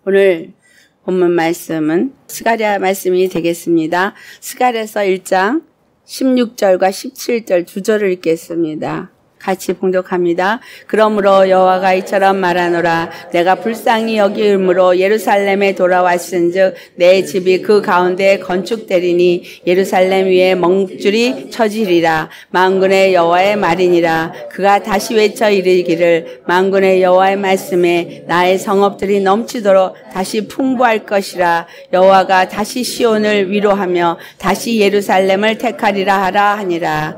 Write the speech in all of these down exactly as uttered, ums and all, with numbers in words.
오늘 본문 말씀은 스가랴 말씀이 되겠습니다. 스가랴서 일 장 십육 절과 십칠 절 두 절을 읽겠습니다. 같이 봉독합니다. 그러므로 여호와가 이처럼 말하노라. 내가 불쌍히 여기므로 예루살렘에 돌아왔은즉 내 집이 그 가운데 건축되리니 예루살렘 위에 먹줄이 쳐지리라. 만군의 여호와의 말이니라. 그가 다시 외쳐 이르기를 만군의 여호와의 말씀에 나의 성읍들이 넘치도록 다시 풍부할 것이라. 여호와가 다시 시온을 위로하며 다시 예루살렘을 택하리라 하라 하니라.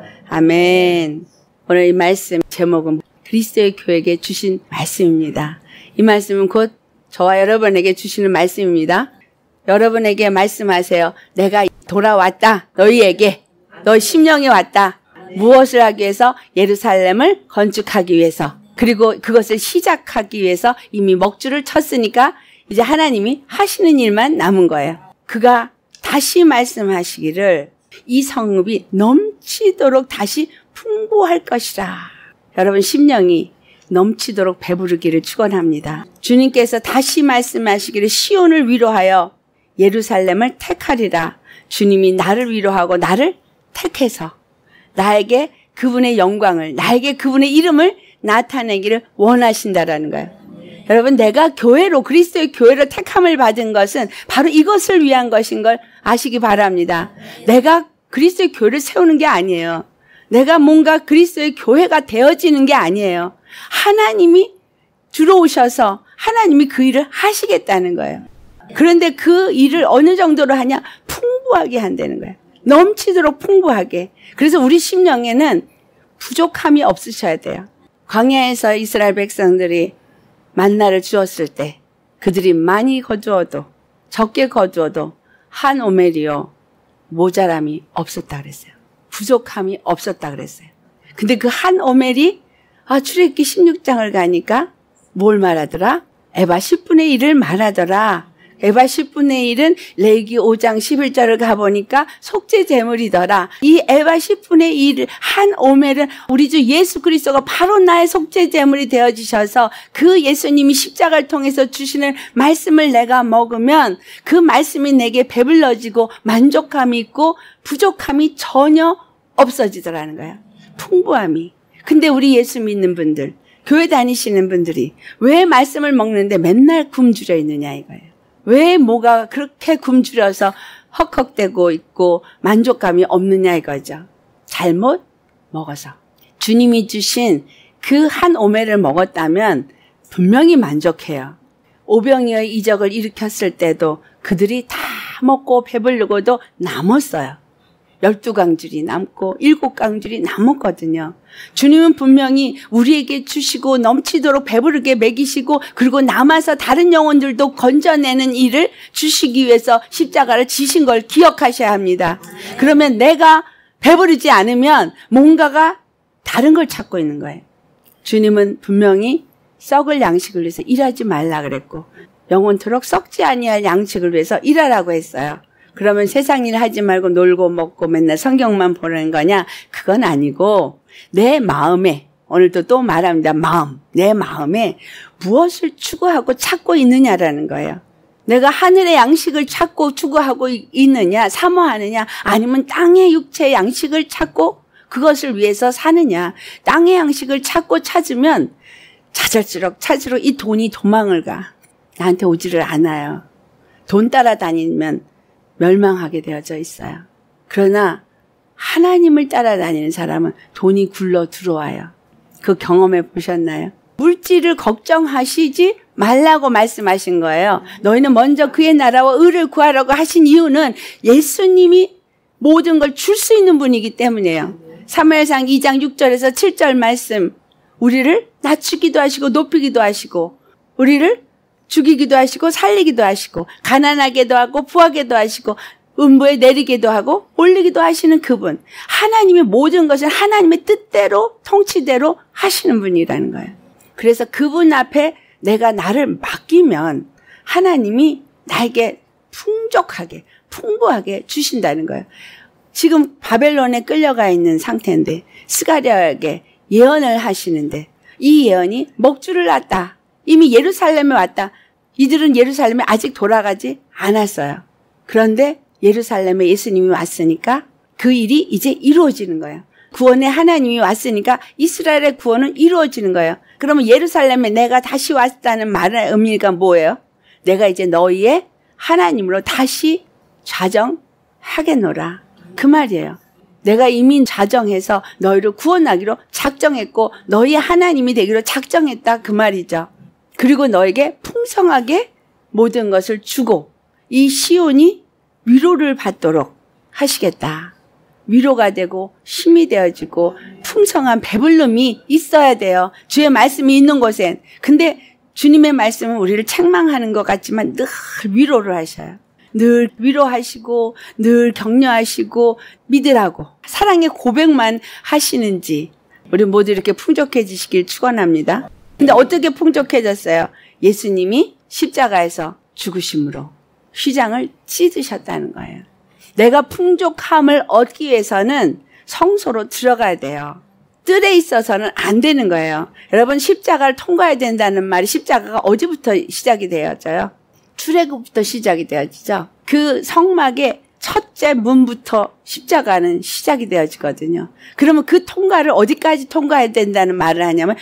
아멘. 오늘 이 말씀 제목은 그리스도의 교회에게 주신 말씀입니다. 이 말씀은 곧 저와 여러분에게 주시는 말씀입니다. 여러분에게 말씀하세요. 내가 돌아왔다. 너희에게. 너희 심령이 왔다. 무엇을 하기 위해서? 예루살렘을 건축하기 위해서. 그리고 그것을 시작하기 위해서 이미 먹줄을 쳤으니까 이제 하나님이 하시는 일만 남은 거예요. 그가 다시 말씀하시기를 이 성읍이 넘치도록 다시 풍부할 것이라. 여러분 심령이 넘치도록 배부르기를 축원합니다. 주님께서 다시 말씀하시기를 시온을 위로하여 예루살렘을 택하리라. 주님이 나를 위로하고 나를 택해서 나에게 그분의 영광을, 나에게 그분의 이름을 나타내기를 원하신다라는 거예요. 여러분 내가 교회로, 그리스도의 교회로 택함을 받은 것은 바로 이것을 위한 것인 걸 아시기 바랍니다. 내가 그리스도의 교회를 세우는 게 아니에요. 내가 뭔가 그리스도의 교회가 되어지는 게 아니에요. 하나님이 들어오셔서 하나님이 그 일을 하시겠다는 거예요. 그런데 그 일을 어느 정도로 하냐? 풍부하게 한다는 거예요. 넘치도록 풍부하게. 그래서 우리 심령에는 부족함이 없으셔야 돼요. 광야에서 이스라엘 백성들이 만나를 주었을 때 그들이 많이 거두어도 적게 거두어도 한 오멜이요 모자람이 없었다 그랬어요. 부족함이 없었다 그랬어요. 근데 그 한 오멜이 아 출애굽기 십육 장을 가니까 뭘 말하더라? 에바 십분의 일을 말하더라. 에바 십분의 일은 레위기 오 장 십일 절을 가보니까 속죄 제물이더라. 이 에바 십분의 일 한 오멜은 우리 주 예수 그리스도가 바로 나의 속죄 제물이 되어지셔서 그 예수님이 십자가를 통해서 주시는 말씀을 내가 먹으면 그 말씀이 내게 배불러지고 만족감이 있고 부족함이 전혀 없어지더라는 거예요. 풍부함이. 근데 우리 예수 믿는 분들, 교회 다니시는 분들이 왜 말씀을 먹는데 맨날 굶주려 있느냐 이거예요. 왜 뭐가 그렇게 굶주려서 헉헉대고 있고 만족감이 없느냐 이거죠. 잘못 먹어서. 주님이 주신 그 한 오멜을 먹었다면 분명히 만족해요. 오병이어의 이적을 일으켰을 때도 그들이 다 먹고 배부르고도 남았어요. 열두 강줄이 남고 일곱 강줄이 남았거든요. 주님은 분명히 우리에게 주시고 넘치도록 배부르게 먹이시고 그리고 남아서 다른 영혼들도 건져내는 일을 주시기 위해서 십자가를 지신 걸 기억하셔야 합니다. 그러면 내가 배부르지 않으면 뭔가가 다른 걸 찾고 있는 거예요. 주님은 분명히 썩을 양식을 위해서 일하지 말라 그랬고 영원토록 썩지 아니할 양식을 위해서 일하라고 했어요. 그러면 세상 일 하지 말고 놀고 먹고 맨날 성경만 보는 거냐? 그건 아니고 내 마음에, 오늘도 또 말합니다. 마음, 내 마음에 무엇을 추구하고 찾고 있느냐라는 거예요. 내가 하늘의 양식을 찾고 추구하고 있느냐, 사모하느냐, 아니면 땅의 육체의 양식을 찾고 그것을 위해서 사느냐. 땅의 양식을 찾고 찾으면 찾을수록 찾을수록 이 돈이 도망을 가. 나한테 오지를 않아요. 돈 따라다니면 멸망하게 되어져 있어요. 그러나 하나님을 따라다니는 사람은 돈이 굴러 들어와요. 그 경험해 보셨나요? 물질을 걱정하시지 말라고 말씀하신 거예요. 너희는 먼저 그의 나라와 의를 구하라고 하신 이유는 예수님이 모든 걸 줄 수 있는 분이기 때문이에요. 사무엘상 이 장 육 절에서 칠 절 말씀, 우리를 낮추기도 하시고 높이기도 하시고 우리를 죽이기도 하시고 살리기도 하시고 가난하게도 하고 부하게도 하시고 음부에 내리게도 하고 올리기도 하시는 그분. 하나님의 모든 것을 하나님의 뜻대로 통치대로 하시는 분이라는 거예요. 그래서 그분 앞에 내가 나를 맡기면 하나님이 나에게 풍족하게 풍부하게 주신다는 거예요. 지금 바벨론에 끌려가 있는 상태인데 스가랴에게 예언을 하시는데 이 예언이 먹줄을 놨다. 이미 예루살렘에 왔다. 이들은 예루살렘에 아직 돌아가지 않았어요. 그런데 예루살렘에 예수님이 왔으니까 그 일이 이제 이루어지는 거예요. 구원의 하나님이 왔으니까 이스라엘의 구원은 이루어지는 거예요. 그러면 예루살렘에 내가 다시 왔다는 말의 의미가 뭐예요? 내가 이제 너희의 하나님으로 다시 좌정하겠노라. 그 말이에요. 내가 이미 좌정해서 너희를 구원하기로 작정했고 너희의 하나님이 되기로 작정했다. 그 말이죠. 그리고 너에게 풍성하게 모든 것을 주고 이 시온이 위로를 받도록 하시겠다. 위로가 되고 힘이 되어지고 풍성한 배불름이 있어야 돼요. 주의 말씀이 있는 곳엔. 근데 주님의 말씀은 우리를 책망하는 것 같지만 늘 위로를 하셔요. 늘 위로하시고 늘 격려하시고 믿으라고 사랑의 고백만 하시는지 우리 모두 이렇게 풍족해지시길 축원합니다. 근데 어떻게 풍족해졌어요? 예수님이 십자가에서 죽으심으로 휘장을 찢으셨다는 거예요. 내가 풍족함을 얻기 위해서는 성소로 들어가야 돼요. 뜰에 있어서는 안 되는 거예요. 여러분 십자가를 통과해야 된다는 말이 십자가가 어디부터 시작이 되어져요? 출애굽부터 시작이 되어지죠. 그 성막의 첫째 문부터 십자가는 시작이 되어지거든요. 그러면 그 통과를 어디까지 통과해야 된다는 말을 하냐면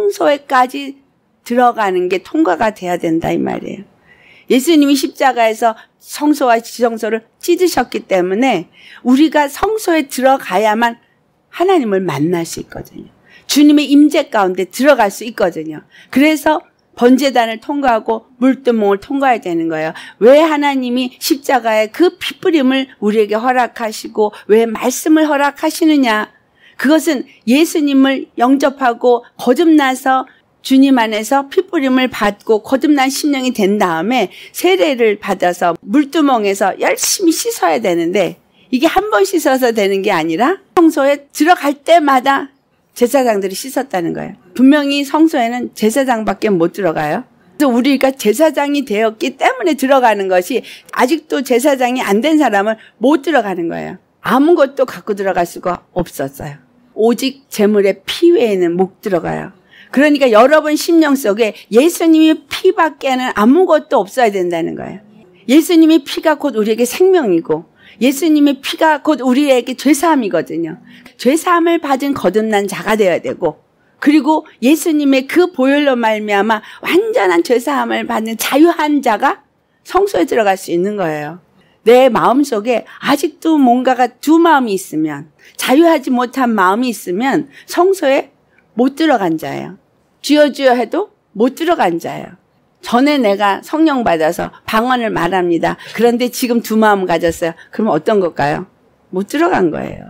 성소에까지 들어가는 게 통과가 돼야 된다 이 말이에요. 예수님이 십자가에서 성소와 지성소를 찢으셨기 때문에 우리가 성소에 들어가야만 하나님을 만날 수 있거든요. 주님의 임재 가운데 들어갈 수 있거든요. 그래서 번제단을 통과하고 물두멍을 통과해야 되는 거예요. 왜 하나님이 십자가의 그 피뿌림을 우리에게 허락하시고 왜 말씀을 허락하시느냐. 그것은 예수님을 영접하고 거듭나서 주님 안에서 피뿌림을 받고 거듭난 심령이 된 다음에 세례를 받아서 물두멍에서 열심히 씻어야 되는데 이게 한 번 씻어서 되는 게 아니라 성소에 들어갈 때마다 제사장들이 씻었다는 거예요. 분명히 성소에는 제사장밖에 못 들어가요. 그래서 우리가 제사장이 되었기 때문에 들어가는 것이 아직도 제사장이 안 된 사람은 못 들어가는 거예요. 아무것도 갖고 들어갈 수가 없었어요. 오직 제물의 피 외에는 못 들어가요. 그러니까 여러분 심령 속에 예수님의 피밖에는 아무것도 없어야 된다는 거예요. 예수님의 피가 곧 우리에게 생명이고 예수님의 피가 곧 우리에게 죄사함이거든요. 죄사함을 받은 거듭난 자가 되어야 되고 그리고 예수님의 그 보혈로 말미암아 완전한 죄사함을 받는 자유한 자가 성소에 들어갈 수 있는 거예요. 내 마음속에 아직도 뭔가가 두 마음이 있으면 자유하지 못한 마음이 있으면 성소에 못 들어간 자예요. 주여 주여 해도 못 들어간 자예요. 전에 내가 성령 받아서 방언을 말합니다. 그런데 지금 두 마음 가졌어요. 그럼 어떤 걸까요? 못 들어간 거예요.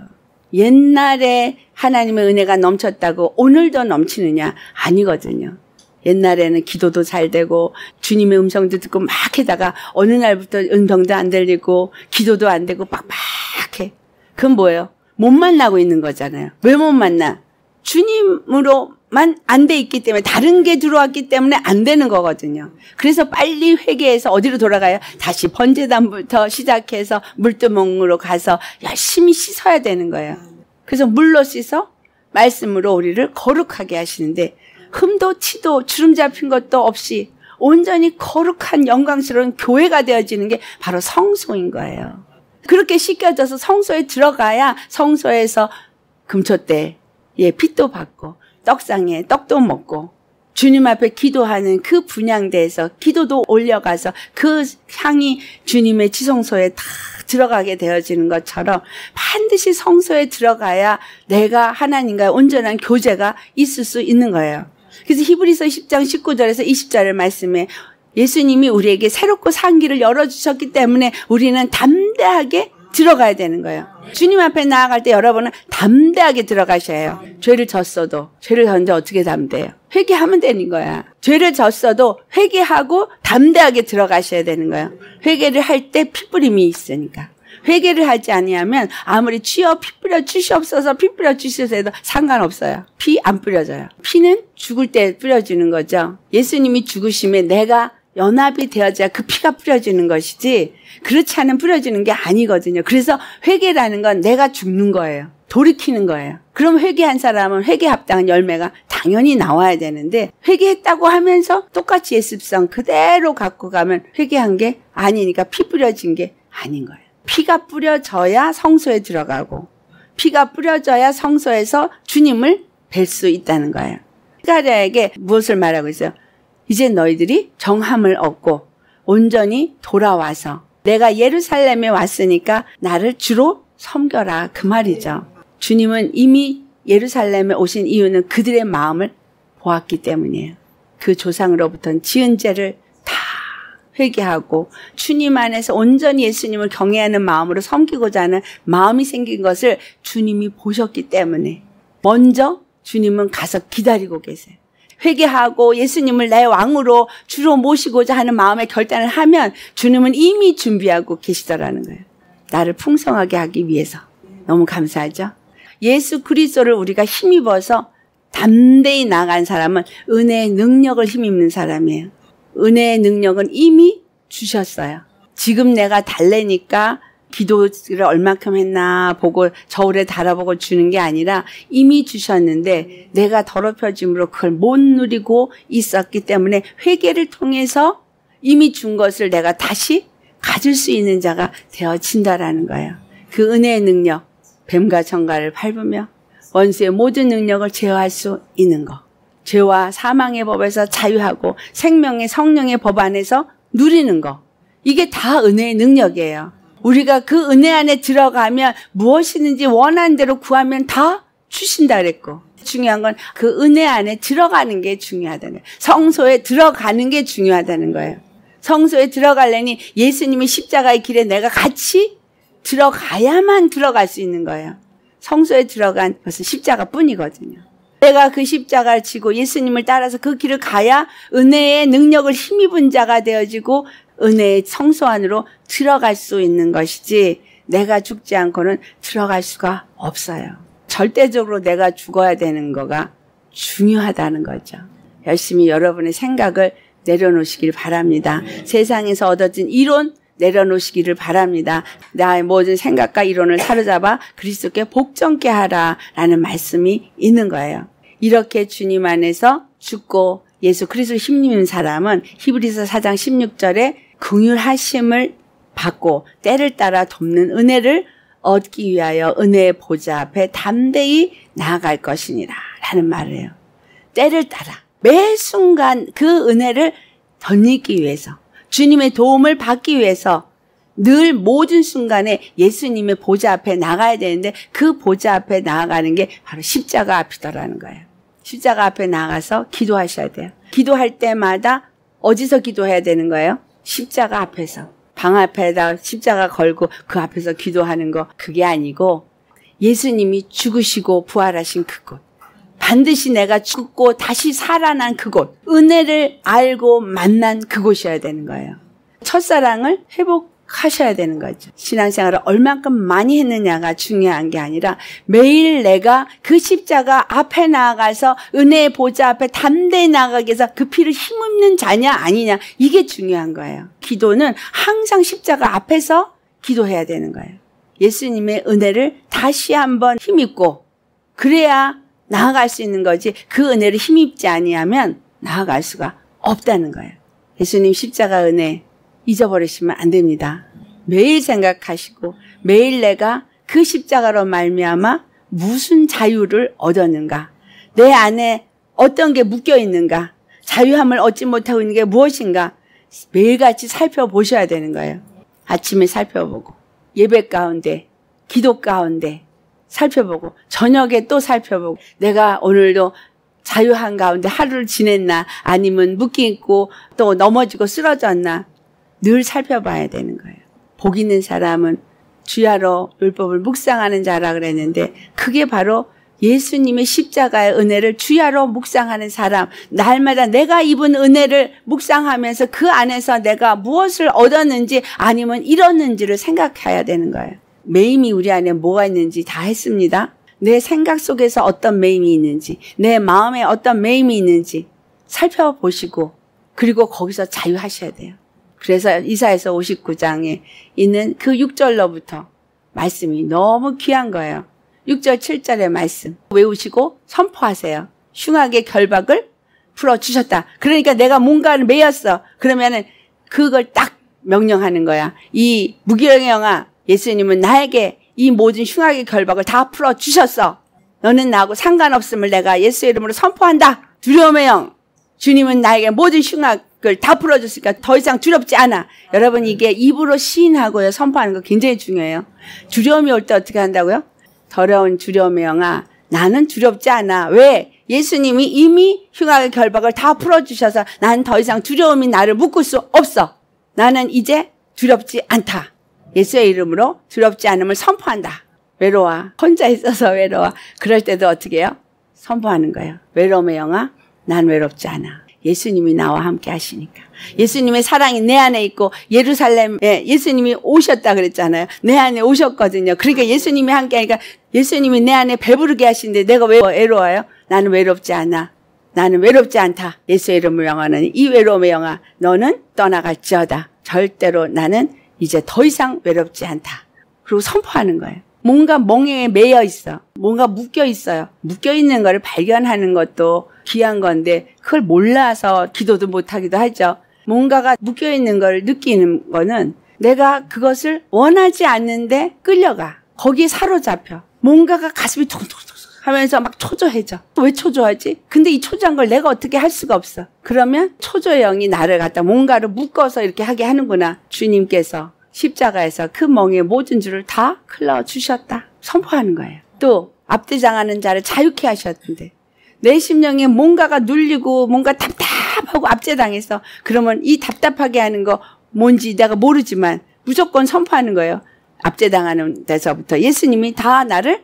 옛날에 하나님의 은혜가 넘쳤다고 오늘도 넘치느냐? 아니거든요. 옛날에는 기도도 잘 되고 주님의 음성도 듣고 막 해다가 어느 날부터 음성도 안 들리고 기도도 안 되고 빡빡해. 그건 뭐예요? 못 만나고 있는 거잖아요. 왜 못 만나? 주님으로만 안 돼 있기 때문에 다른 게 들어왔기 때문에 안 되는 거거든요. 그래서 빨리 회개해서 어디로 돌아가요? 다시 번제단부터 시작해서 물두멍으로 가서 열심히 씻어야 되는 거예요. 그래서 물로 씻어 말씀으로 우리를 거룩하게 하시는데 흠도 티도 주름 잡힌 것도 없이 온전히 거룩한 영광스러운 교회가 되어지는 게 바로 성소인 거예요. 그렇게 씻겨져서 성소에 들어가야 성소에서 금초대 예, 빛도 받고 떡상에 떡도 먹고 주님 앞에 기도하는 그 분향대에서 기도도 올려가서 그 향이 주님의 지성소에 다 들어가게 되어지는 것처럼 반드시 성소에 들어가야 내가 하나님과의 온전한 교제가 있을 수 있는 거예요. 그래서 히브리서 십 장 십구 절에서 이십 절의 말씀에 예수님이 우리에게 새롭고 산 길을 열어주셨기 때문에 우리는 담대하게 들어가야 되는 거예요. 주님 앞에 나아갈 때 여러분은 담대하게 들어가셔야 해요. 죄를 졌어도 죄를 졌는데 어떻게 담대해요? 회개하면 되는 거야. 죄를 졌어도 회개하고 담대하게 들어가셔야 되는 거예요. 회개를 할 때 피뿌림이 있으니까. 회개를 하지 아니하면 아무리 주여 피 뿌려 주시옵소서 피 뿌려 주시옵소서 해도 상관없어요. 피 안 뿌려져요. 피는 죽을 때 뿌려지는 거죠. 예수님이 죽으시면 내가 연합이 되어져야 그 피가 뿌려지는 것이지 그렇지 않으면 뿌려지는 게 아니거든요. 그래서 회개라는 건 내가 죽는 거예요. 돌이키는 거예요. 그럼 회개한 사람은 회개 합당한 열매가 당연히 나와야 되는데 회개했다고 하면서 똑같이 예습성 그대로 갖고 가면 회개한 게 아니니까 피 뿌려진 게 아닌 거예요. 피가 뿌려져야 성소에 들어가고 피가 뿌려져야 성소에서 주님을 뵐 수 있다는 거예요. 스가랴에게 무엇을 말하고 있어요? 이제 너희들이 정함을 얻고 온전히 돌아와서 내가 예루살렘에 왔으니까 나를 주로 섬겨라 그 말이죠. 주님은 이미 예루살렘에 오신 이유는 그들의 마음을 보았기 때문이에요. 그 조상으로부터는 지은 죄를 다 회개하고 주님 안에서 온전히 예수님을 경외하는 마음으로 섬기고자 하는 마음이 생긴 것을 주님이 보셨기 때문에 먼저 주님은 가서 기다리고 계세요. 회개하고 예수님을 내 왕으로 주로 모시고자 하는 마음의 결단을 하면 주님은 이미 준비하고 계시더라는 거예요. 나를 풍성하게 하기 위해서. 너무 감사하죠? 예수 그리스도를 우리가 힘입어서 담대히 나간 사람은 은혜의 능력을 힘입는 사람이에요. 은혜의 능력은 이미 주셨어요. 지금 내가 달래니까 기도를 얼마큼 했나 보고 저울에 달아보고 주는 게 아니라 이미 주셨는데 내가 더럽혀짐으로 그걸 못 누리고 있었기 때문에 회개를 통해서 이미 준 것을 내가 다시 가질 수 있는 자가 되어진다라는 거예요. 그 은혜의 능력, 뱀과 정갈을 밟으며 원수의 모든 능력을 제어할 수 있는 것. 죄와 사망의 법에서 자유하고 생명의 성령의 법 안에서 누리는 것. 이게 다 은혜의 능력이에요. 우리가 그 은혜 안에 들어가면 무엇이든지 원하는 대로 구하면 다 주신다 그랬고 중요한 건 그 은혜 안에 들어가는 게 중요하다는 거예요. 성소에 들어가는 게 중요하다는 거예요. 성소에 들어가려니 예수님의 십자가의 길에 내가 같이 들어가야만 들어갈 수 있는 거예요. 성소에 들어간 것은 십자가뿐이거든요. 내가 그 십자가를 지고 예수님을 따라서 그 길을 가야 은혜의 능력을 힘입은 자가 되어지고 은혜의 성소 안으로 들어갈 수 있는 것이지 내가 죽지 않고는 들어갈 수가 없어요. 절대적으로 내가 죽어야 되는 거가 중요하다는 거죠. 열심히 여러분의 생각을 내려놓으시길 바랍니다. 세상에서 얻어진 이론 내려놓으시기를 바랍니다. 나의 모든 생각과 이론을 사로잡아 그리스도께 복종케 하라라는 말씀이 있는 거예요. 이렇게 주님 안에서 죽고 예수 그리스도 힘입는 사람은 히브리서 사 장 십육 절에 긍휼하심을 받고 때를 따라 돕는 은혜를 얻기 위하여 은혜의 보좌 앞에 담대히 나아갈 것이니라 라는 말을 해요. 때를 따라 매 순간 그 은혜를 덧입기 위해서 주님의 도움을 받기 위해서 늘 모든 순간에 예수님의 보좌 앞에 나가야 되는데 그 보좌 앞에 나아가는 게 바로 십자가 앞이더라는 거예요. 십자가 앞에 나가서 기도하셔야 돼요. 기도할 때마다 어디서 기도해야 되는 거예요? 십자가 앞에서. 방 앞에다 십자가 걸고 그 앞에서 기도하는 거 그게 아니고 예수님이 죽으시고 부활하신 그곳. 반드시 내가 죽고 다시 살아난 그곳. 은혜를 알고 만난 그곳이어야 되는 거예요. 첫사랑을 회복하셔야 되는 거죠. 신앙생활을 얼만큼 많이 했느냐가 중요한 게 아니라 매일 내가 그 십자가 앞에 나아가서 은혜의 보좌 앞에 담대히 나아가기 위해서 그 피를 힘입는 자냐 아니냐 이게 중요한 거예요. 기도는 항상 십자가 앞에서 기도해야 되는 거예요. 예수님의 은혜를 다시 한번 힘입고 그래야 나아갈 수 있는 거지 그 은혜를 힘입지 아니하면 나아갈 수가 없다는 거예요. 예수님 십자가 은혜 잊어버리시면 안 됩니다. 매일 생각하시고 매일 내가 그 십자가로 말미암아 무슨 자유를 얻었는가, 내 안에 어떤 게 묶여 있는가, 자유함을 얻지 못하고 있는 게 무엇인가 매일같이 살펴보셔야 되는 거예요. 아침에 살펴보고 예배 가운데 기도 가운데 살펴보고 저녁에 또 살펴보고 내가 오늘도 자유한 가운데 하루를 지냈나 아니면 묶여 있고 또 넘어지고 쓰러졌나 늘 살펴봐야 되는 거예요. 복 있는 사람은 주야로 율법을 묵상하는 자라 그랬는데 그게 바로 예수님의 십자가의 은혜를 주야로 묵상하는 사람. 날마다 내가 입은 은혜를 묵상하면서 그 안에서 내가 무엇을 얻었는지 아니면 잃었는지를 생각해야 되는 거예요. 매임이 우리 안에 뭐가 있는지 다 했습니다. 내 생각 속에서 어떤 매임이 있는지, 내 마음에 어떤 매임이 있는지 살펴보시고 그리고 거기서 자유하셔야 돼요. 그래서 이사야서 오십구 장에 있는 그 육 절로부터 말씀이 너무 귀한 거예요. 육 절 칠 절의 말씀 외우시고 선포하세요. 흉악의 결박을 풀어주셨다. 그러니까 내가 뭔가를 매였어. 그러면은 그걸 딱 명령하는 거야. 이 무기력영아, 예수님은 나에게 이 모든 흉악의 결박을 다 풀어주셨어. 너는 나하고 상관없음을 내가 예수의 이름으로 선포한다. 두려움의 영, 주님은 나에게 모든 흉악을 다 풀어줬으니까 더 이상 두렵지 않아. 여러분, 이게 입으로 시인하고요 선포하는 거 굉장히 중요해요. 두려움이 올 때 어떻게 한다고요? 더러운 두려움의 영아, 나는 두렵지 않아. 왜? 예수님이 이미 흉악의 결박을 다 풀어주셔서 나는 더 이상 두려움이 나를 묶을 수 없어. 나는 이제 두렵지 않다. 예수의 이름으로 두렵지 않음을 선포한다. 외로워. 혼자 있어서 외로워. 그럴 때도 어떻게 해요? 선포하는 거예요. 외로움의 영아, 난 외롭지 않아. 예수님이 나와 함께 하시니까. 예수님의 사랑이 내 안에 있고 예루살렘에 예수님이 오셨다 그랬잖아요. 내 안에 오셨거든요. 그러니까 예수님이 함께 하니까 예수님이 내 안에 배부르게 하시는데 내가 왜 외로워요? 나는 외롭지 않아. 나는 외롭지 않다. 예수의 이름을 영화는 이 외로움의 영아, 너는 떠나갈지어다. 절대로 나는 이제 더 이상 외롭지 않다. 그리고 선포하는 거예요. 뭔가 멍에 매여 있어. 뭔가 묶여 있어요. 묶여 있는 거를 발견하는 것도 귀한 건데 그걸 몰라서 기도도 못하기도 하죠. 뭔가가 묶여 있는 걸 느끼는 거는 내가 그것을 원하지 않는데 끌려가. 거기에 사로잡혀. 뭔가가 가슴이 퉁퉁퉁 하면서 막 초조해져. 왜 초조하지? 근데 이 초조한 걸 내가 어떻게 할 수가 없어. 그러면 초조의 영이 나를 갖다 뭔가를 묶어서 이렇게 하게 하는구나. 주님께서 십자가에서 그 멍의 모든 줄을 다 흘러주셨다. 선포하는 거예요. 또 압대당하는 자를 자유케 하셨는데 내 심령에 뭔가가 눌리고 뭔가 답답하고 압제당해서 그러면 이 답답하게 하는 거 뭔지 내가 모르지만 무조건 선포하는 거예요. 압제당하는 데서부터 예수님이 다 나를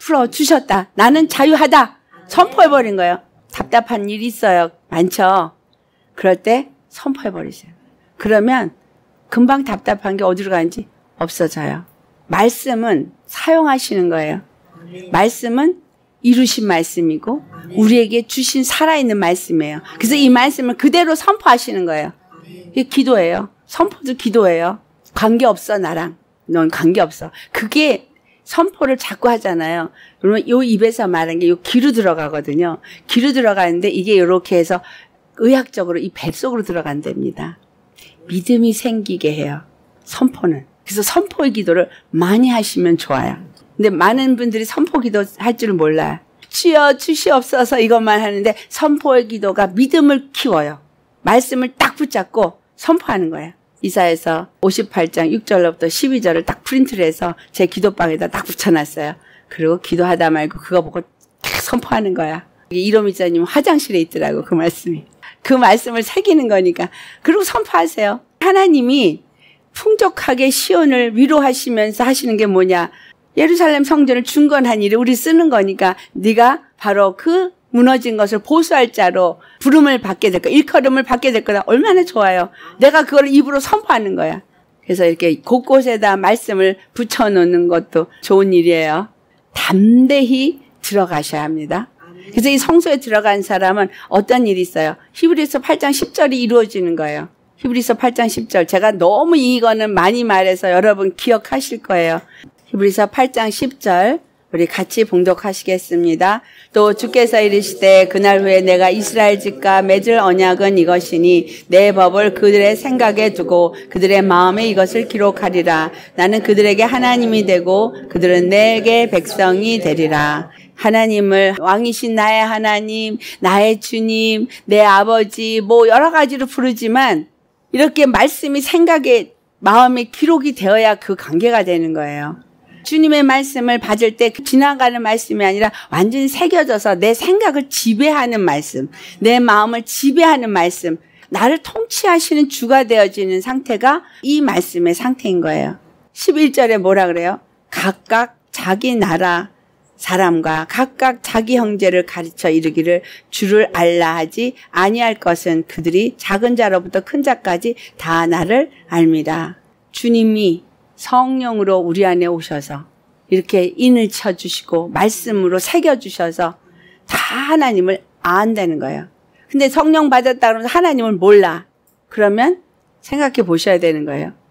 풀어주셨다. 나는 자유하다. 선포해버린 거예요. 답답한 일이 있어요. 많죠. 그럴 때 선포해버리세요. 그러면 금방 답답한 게 어디로 가는지 없어져요. 말씀은 사용하시는 거예요. 말씀은 이루신 말씀이고 우리에게 주신 살아있는 말씀이에요. 그래서 이 말씀을 그대로 선포하시는 거예요. 이게 기도예요. 선포도 기도예요. 관계없어 나랑. 넌 관계없어. 그게 선포를 자꾸 하잖아요. 그러면 요 입에서 말한 게 요 귀로 들어가거든요. 귀로 들어가는데 이게 이렇게 해서 의학적으로 이 뱃속으로 들어간답니다. 믿음이 생기게 해요. 선포는. 그래서 선포의 기도를 많이 하시면 좋아요. 근데 많은 분들이 선포 기도 할 줄 몰라요. 주여 주시옵소서 이것만 하는데 선포의 기도가 믿음을 키워요. 말씀을 딱 붙잡고 선포하는 거예요. 이사야서 오십팔 장 육 절로부터 십이 절을 딱 프린트를 해서 제 기도방에다 딱 붙여놨어요. 그리고 기도하다 말고 그거 보고 딱 선포하는 거야. 이로미자님 화장실에 있더라고 그 말씀이. 그 말씀을 새기는 거니까. 그리고 선포하세요. 하나님이 풍족하게 시온을 위로하시면서 하시는 게 뭐냐. 예루살렘 성전을 중건한 일에 우리 쓰는 거니까 네가 바로 그 무너진 것을 보수할 자로 부름을 받게 될 거야. 일컬음을 받게 될 거다. 얼마나 좋아요. 내가 그걸 입으로 선포하는 거야. 그래서 이렇게 곳곳에다 말씀을 붙여놓는 것도 좋은 일이에요. 담대히 들어가셔야 합니다. 그래서 이 성소에 들어간 사람은 어떤 일이 있어요? 히브리서 팔 장 십 절이 이루어지는 거예요. 히브리서 팔 장 십 절. 제가 너무 이거는 많이 말해서 여러분 기억하실 거예요. 히브리서 팔 장 십 절 우리 같이 봉독하시겠습니다. 또 주께서 이르시되 그날 후에 내가 이스라엘 집과 맺을 언약은 이것이니 내 법을 그들의 생각에 두고 그들의 마음에 이것을 기록하리라. 나는 그들에게 하나님이 되고 그들은 내게 백성이 되리라. 하나님을 왕이신 나의 하나님, 나의 주님, 내 아버지 뭐 여러 가지로 부르지만 이렇게 말씀이 생각에 마음에 기록이 되어야 그 관계가 되는 거예요. 주님의 말씀을 받을 때 지나가는 말씀이 아니라 완전히 새겨져서 내 생각을 지배하는 말씀, 내 마음을 지배하는 말씀, 나를 통치하시는 주가 되어지는 상태가 이 말씀의 상태인 거예요. 십일 절에 뭐라 그래요? 각각 자기 나라 사람과 각각 자기 형제를 가르쳐 이르기를 주를 알라 하지 아니할 것은 그들이 작은 자로부터 큰 자까지 다 나를 알미라. 주님이 성령으로 우리 안에 오셔서 이렇게 인을 쳐주시고 말씀으로 새겨주셔서 다 하나님을 안다는 거예요. 근데 성령 받았다 그러면서 하나님을 몰라. 그러면 생각해 보셔야 되는 거예요.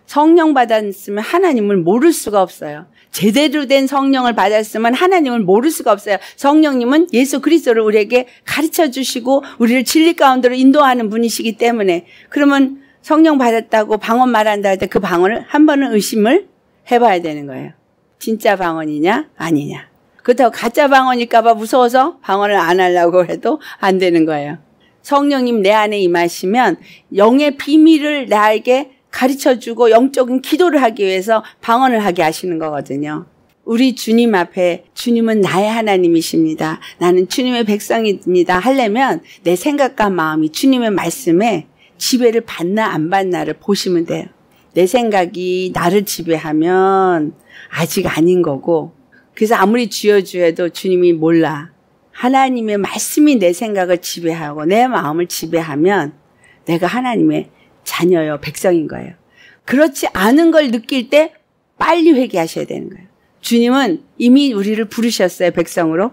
성령 받았으면 하나님을 모를 수가 없어요. 제대로 된 성령을 받았으면 하나님을 모를 수가 없어요. 성령님은 예수 그리스도를 우리에게 가르쳐 주시고 우리를 진리 가운데로 인도하는 분이시기 때문에, 그러면 성령 받았다고 방언 말한다 할 때 그 방언을 한 번은 의심을 해봐야 되는 거예요. 진짜 방언이냐 아니냐. 그렇다고 가짜 방언일까 봐 무서워서 방언을 안 하려고 해도 안 되는 거예요. 성령님 내 안에 임하시면 영의 비밀을 나에게 가르쳐주고 영적인 기도를 하기 위해서 방언을 하게 하시는 거거든요. 우리 주님 앞에 주님은 나의 하나님이십니다. 나는 주님의 백성입니다. 하려면 내 생각과 마음이 주님의 말씀에 지배를 받나 안 받나를 보시면 돼요. 내 생각이 나를 지배하면 아직 아닌 거고, 그래서 아무리 주여 주여 해도 주님이 몰라. 하나님의 말씀이 내 생각을 지배하고 내 마음을 지배하면 내가 하나님의 자녀요, 백성인 거예요. 그렇지 않은 걸 느낄 때 빨리 회개하셔야 되는 거예요. 주님은 이미 우리를 부르셨어요. 백성으로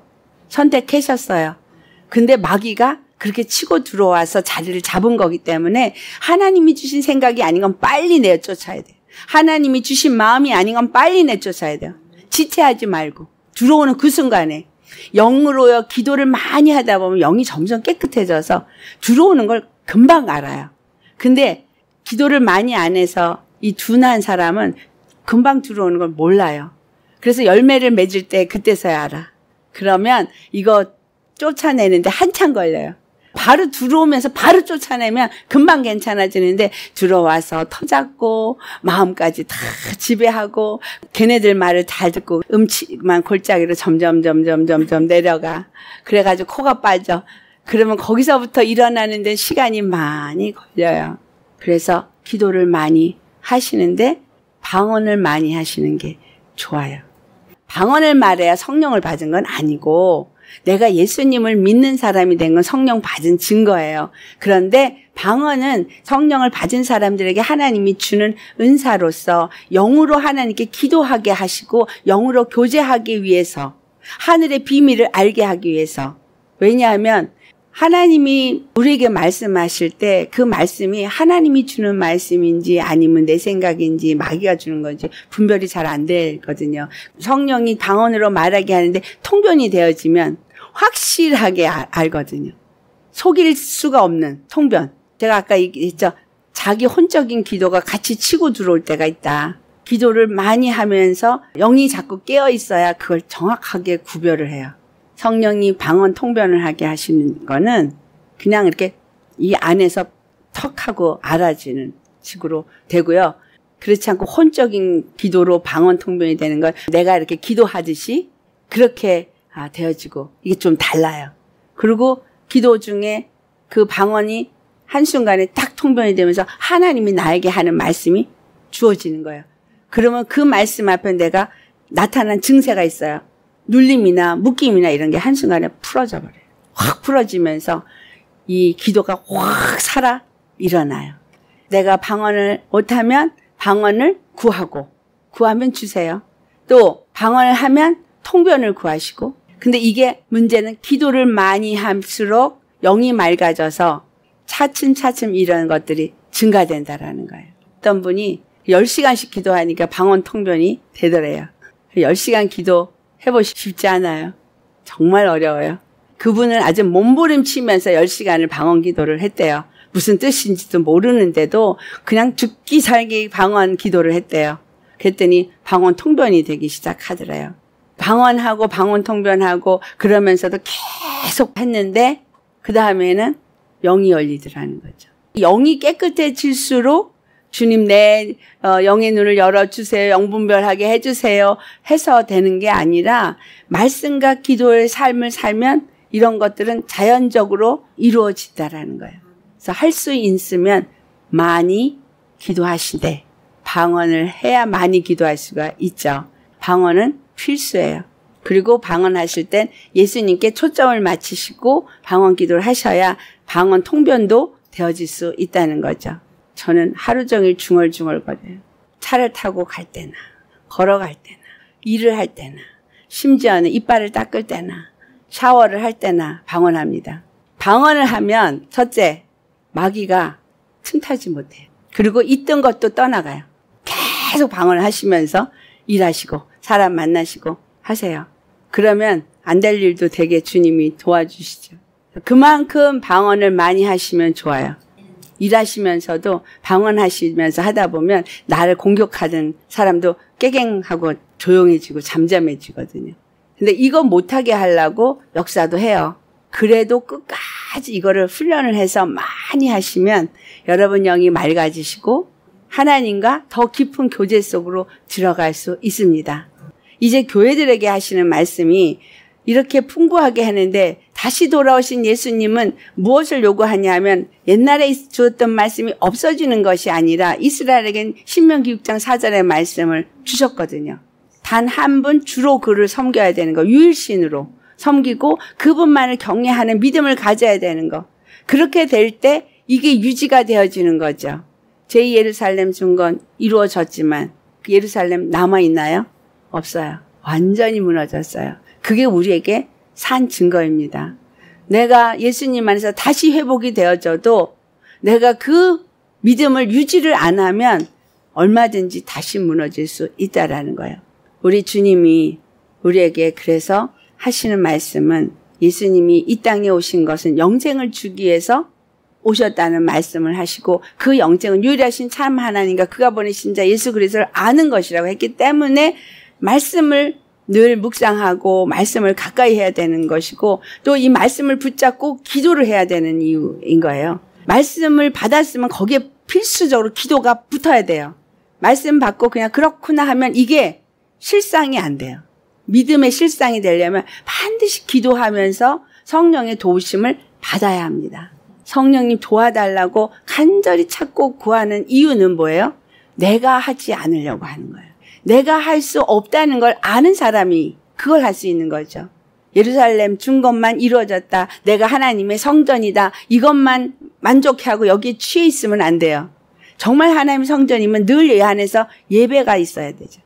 선택하셨어요. 근데 마귀가 그렇게 치고 들어와서 자리를 잡은 거기 때문에 하나님이 주신 생각이 아닌 건 빨리 내쫓아야 돼요. 하나님이 주신 마음이 아닌 건 빨리 내쫓아야 돼요. 지체하지 말고 들어오는 그 순간에 영으로요 기도를 많이 하다 보면 영이 점점 깨끗해져서 들어오는 걸 금방 알아요. 근데 기도를 많이 안 해서 이 둔한 사람은 금방 들어오는 걸 몰라요. 그래서 열매를 맺을 때 그때서야 알아. 그러면 이거 쫓아내는데 한참 걸려요. 바로 들어오면서 바로 쫓아내면 금방 괜찮아지는데, 들어와서 터잡고 마음까지 다 지배하고 걔네들 말을 다 듣고 음침한 골짜기로 점점 점점 점점 내려가. 그래가지고 코가 빠져. 그러면 거기서부터 일어나는데 시간이 많이 걸려요. 그래서 기도를 많이 하시는데 방언을 많이 하시는 게 좋아요. 방언을 말해야 성령을 받은 건 아니고, 내가 예수님을 믿는 사람이 된 건 성령 받은 증거예요. 그런데 방언은 성령을 받은 사람들에게 하나님이 주는 은사로서 영으로 하나님께 기도하게 하시고 영으로 교제하기 위해서, 하늘의 비밀을 알게 하기 위해서. 왜냐하면 하나님이 우리에게 말씀하실 때 그 말씀이 하나님이 주는 말씀인지 아니면 내 생각인지 마귀가 주는 건지 분별이 잘 안 되거든요. 성령이 방언으로 말하게 하는데 통변이 되어지면 확실하게 아, 알거든요. 속일 수가 없는 통변. 제가 아까 얘기했죠. 자기 혼적인 기도가 같이 치고 들어올 때가 있다. 기도를 많이 하면서 영이 자꾸 깨어 있어야 그걸 정확하게 구별을 해요. 성령이 방언 통변을 하게 하시는 거는 그냥 이렇게 이 안에서 턱 하고 알아지는 식으로 되고요. 그렇지 않고 혼적인 기도로 방언 통변이 되는 건 내가 이렇게 기도하듯이 그렇게 아, 되어지고, 이게 좀 달라요. 그리고 기도 중에 그 방언이 한순간에 딱 통변이 되면서 하나님이 나에게 하는 말씀이 주어지는 거예요. 그러면 그 말씀 앞에 내가 나타난 증세가 있어요. 눌림이나 묶임이나 이런 게 한순간에 풀어져 버려요. 확 풀어지면서 이 기도가 확 살아 일어나요. 내가 방언을 못하면 방언을 구하고, 구하면 주세요. 또 방언을 하면 통변을 구하시고. 근데 이게 문제는 기도를 많이 할수록 영이 맑아져서 차츰차츰 이런 것들이 증가된다라는 거예요. 어떤 분이 열 시간씩 기도하니까 방언 통변이 되더래요. 열 시간 기도 해보시기 쉽지 않아요. 정말 어려워요. 그분은 아주 몸부림치면서 열 시간을 방언 기도를 했대요. 무슨 뜻인지도 모르는데도 그냥 죽기 살기 방언 기도를 했대요. 그랬더니 방언 통변이 되기 시작하더래요. 방언하고 방언 통변하고 그러면서도 계속 했는데 그 다음에는 영이 열리더라는 거죠. 영이 깨끗해질수록 주님 내 어, 영의 눈을 열어주세요. 영분별하게 해주세요. 해서 되는 게 아니라 말씀과 기도의 삶을 살면 이런 것들은 자연적으로 이루어진다라는 거예요. 그래서 할 수 있으면 많이 기도하시되 방언을 해야 많이 기도할 수가 있죠. 방언은 필수예요. 그리고 방언하실 땐 예수님께 초점을 맞추시고 방언 기도를 하셔야 방언 통변도 되어질 수 있다는 거죠. 저는 하루 종일 중얼중얼거려요. 차를 타고 갈 때나 걸어갈 때나 일을 할 때나 심지어는 이빨을 닦을 때나 샤워를 할 때나 방언합니다. 방언을 하면 첫째, 마귀가 틈타지 못해요. 그리고 있던 것도 떠나가요. 계속 방언을 하시면서 일하시고 사람 만나시고 하세요. 그러면 안 될 일도 되게 주님이 도와주시죠. 그만큼 방언을 많이 하시면 좋아요. 일하시면서도 방언하시면서 하다 보면 나를 공격하던 사람도 깨갱하고 조용해지고 잠잠해지거든요. 근데 이거 못하게 하려고 역사도 해요. 그래도 끝까지 이거를 훈련을 해서 많이 하시면 여러분 영이 맑아지시고 하나님과 더 깊은 교제 속으로 들어갈 수 있습니다. 이제 교회들에게 하시는 말씀이 이렇게 풍부하게 하는데 다시 돌아오신 예수님은 무엇을 요구하냐 하면 옛날에 주었던 말씀이 없어지는 것이 아니라 이스라엘에겐 신명기 육 장 사 절의 말씀을 주셨거든요. 단 한 분 주로 그를 섬겨야 되는 거. 유일신으로 섬기고 그분만을 경외하는 믿음을 가져야 되는 거. 그렇게 될 때 이게 유지가 되어지는 거죠. 제이 예루살렘 중건 이루어졌지만 그 예루살렘 남아있나요? 없어요. 완전히 무너졌어요. 그게 우리에게 산 증거입니다. 내가 예수님 안에서 다시 회복이 되어져도 내가 그 믿음을 유지를 안 하면 얼마든지 다시 무너질 수 있다라는 거예요. 우리 주님이 우리에게 그래서 하시는 말씀은 예수님이 이 땅에 오신 것은 영생을 주기 위해서 오셨다는 말씀을 하시고 그 영생은 유일하신 참 하나님과 그가 보내신 자 예수 그리스도를 아는 것이라고 했기 때문에 말씀을 늘 묵상하고 말씀을 가까이 해야 되는 것이고 또 이 말씀을 붙잡고 기도를 해야 되는 이유인 거예요. 말씀을 받았으면 거기에 필수적으로 기도가 붙어야 돼요. 말씀 받고 그냥 그렇구나 하면 이게 실상이 안 돼요. 믿음의 실상이 되려면 반드시 기도하면서 성령의 도우심을 받아야 합니다. 성령님 도와달라고 간절히 찾고 구하는 이유는 뭐예요? 내가 하지 않으려고 하는 거예요. 내가 할 수 없다는 걸 아는 사람이 그걸 할 수 있는 거죠. 예루살렘 중건만 이루어졌다. 내가 하나님의 성전이다. 이것만 만족해하고 여기에 취해 있으면 안 돼요. 정말 하나님의 성전이면 늘 이 안에서 예배가 있어야 되죠.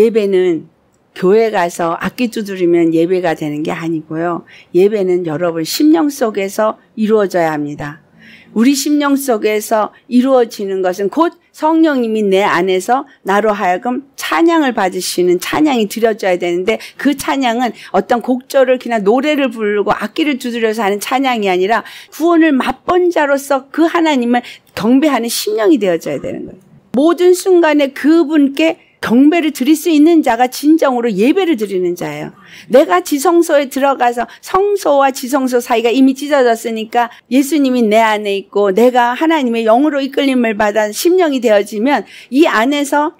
예배는 교회 가서 악기 두드리면 예배가 되는 게 아니고요. 예배는 여러분 심령 속에서 이루어져야 합니다. 우리 심령 속에서 이루어지는 것은 곧 성령님이 내 안에서 나로 하여금 찬양을 받으시는 찬양이 드려져야 되는데 그 찬양은 어떤 곡조를 그냥 노래를 부르고 악기를 두드려서 하는 찬양이 아니라 구원을 맛본 자로서 그 하나님을 경배하는 심령이 되어져야 되는 거예요. 모든 순간에 그분께 경배를 드릴 수 있는 자가 진정으로 예배를 드리는 자예요. 내가 지성소에 들어가서 성소와 지성소 사이가 이미 찢어졌으니까 예수님이 내 안에 있고 내가 하나님의 영으로 이끌림을 받아 심령이 되어지면 이 안에서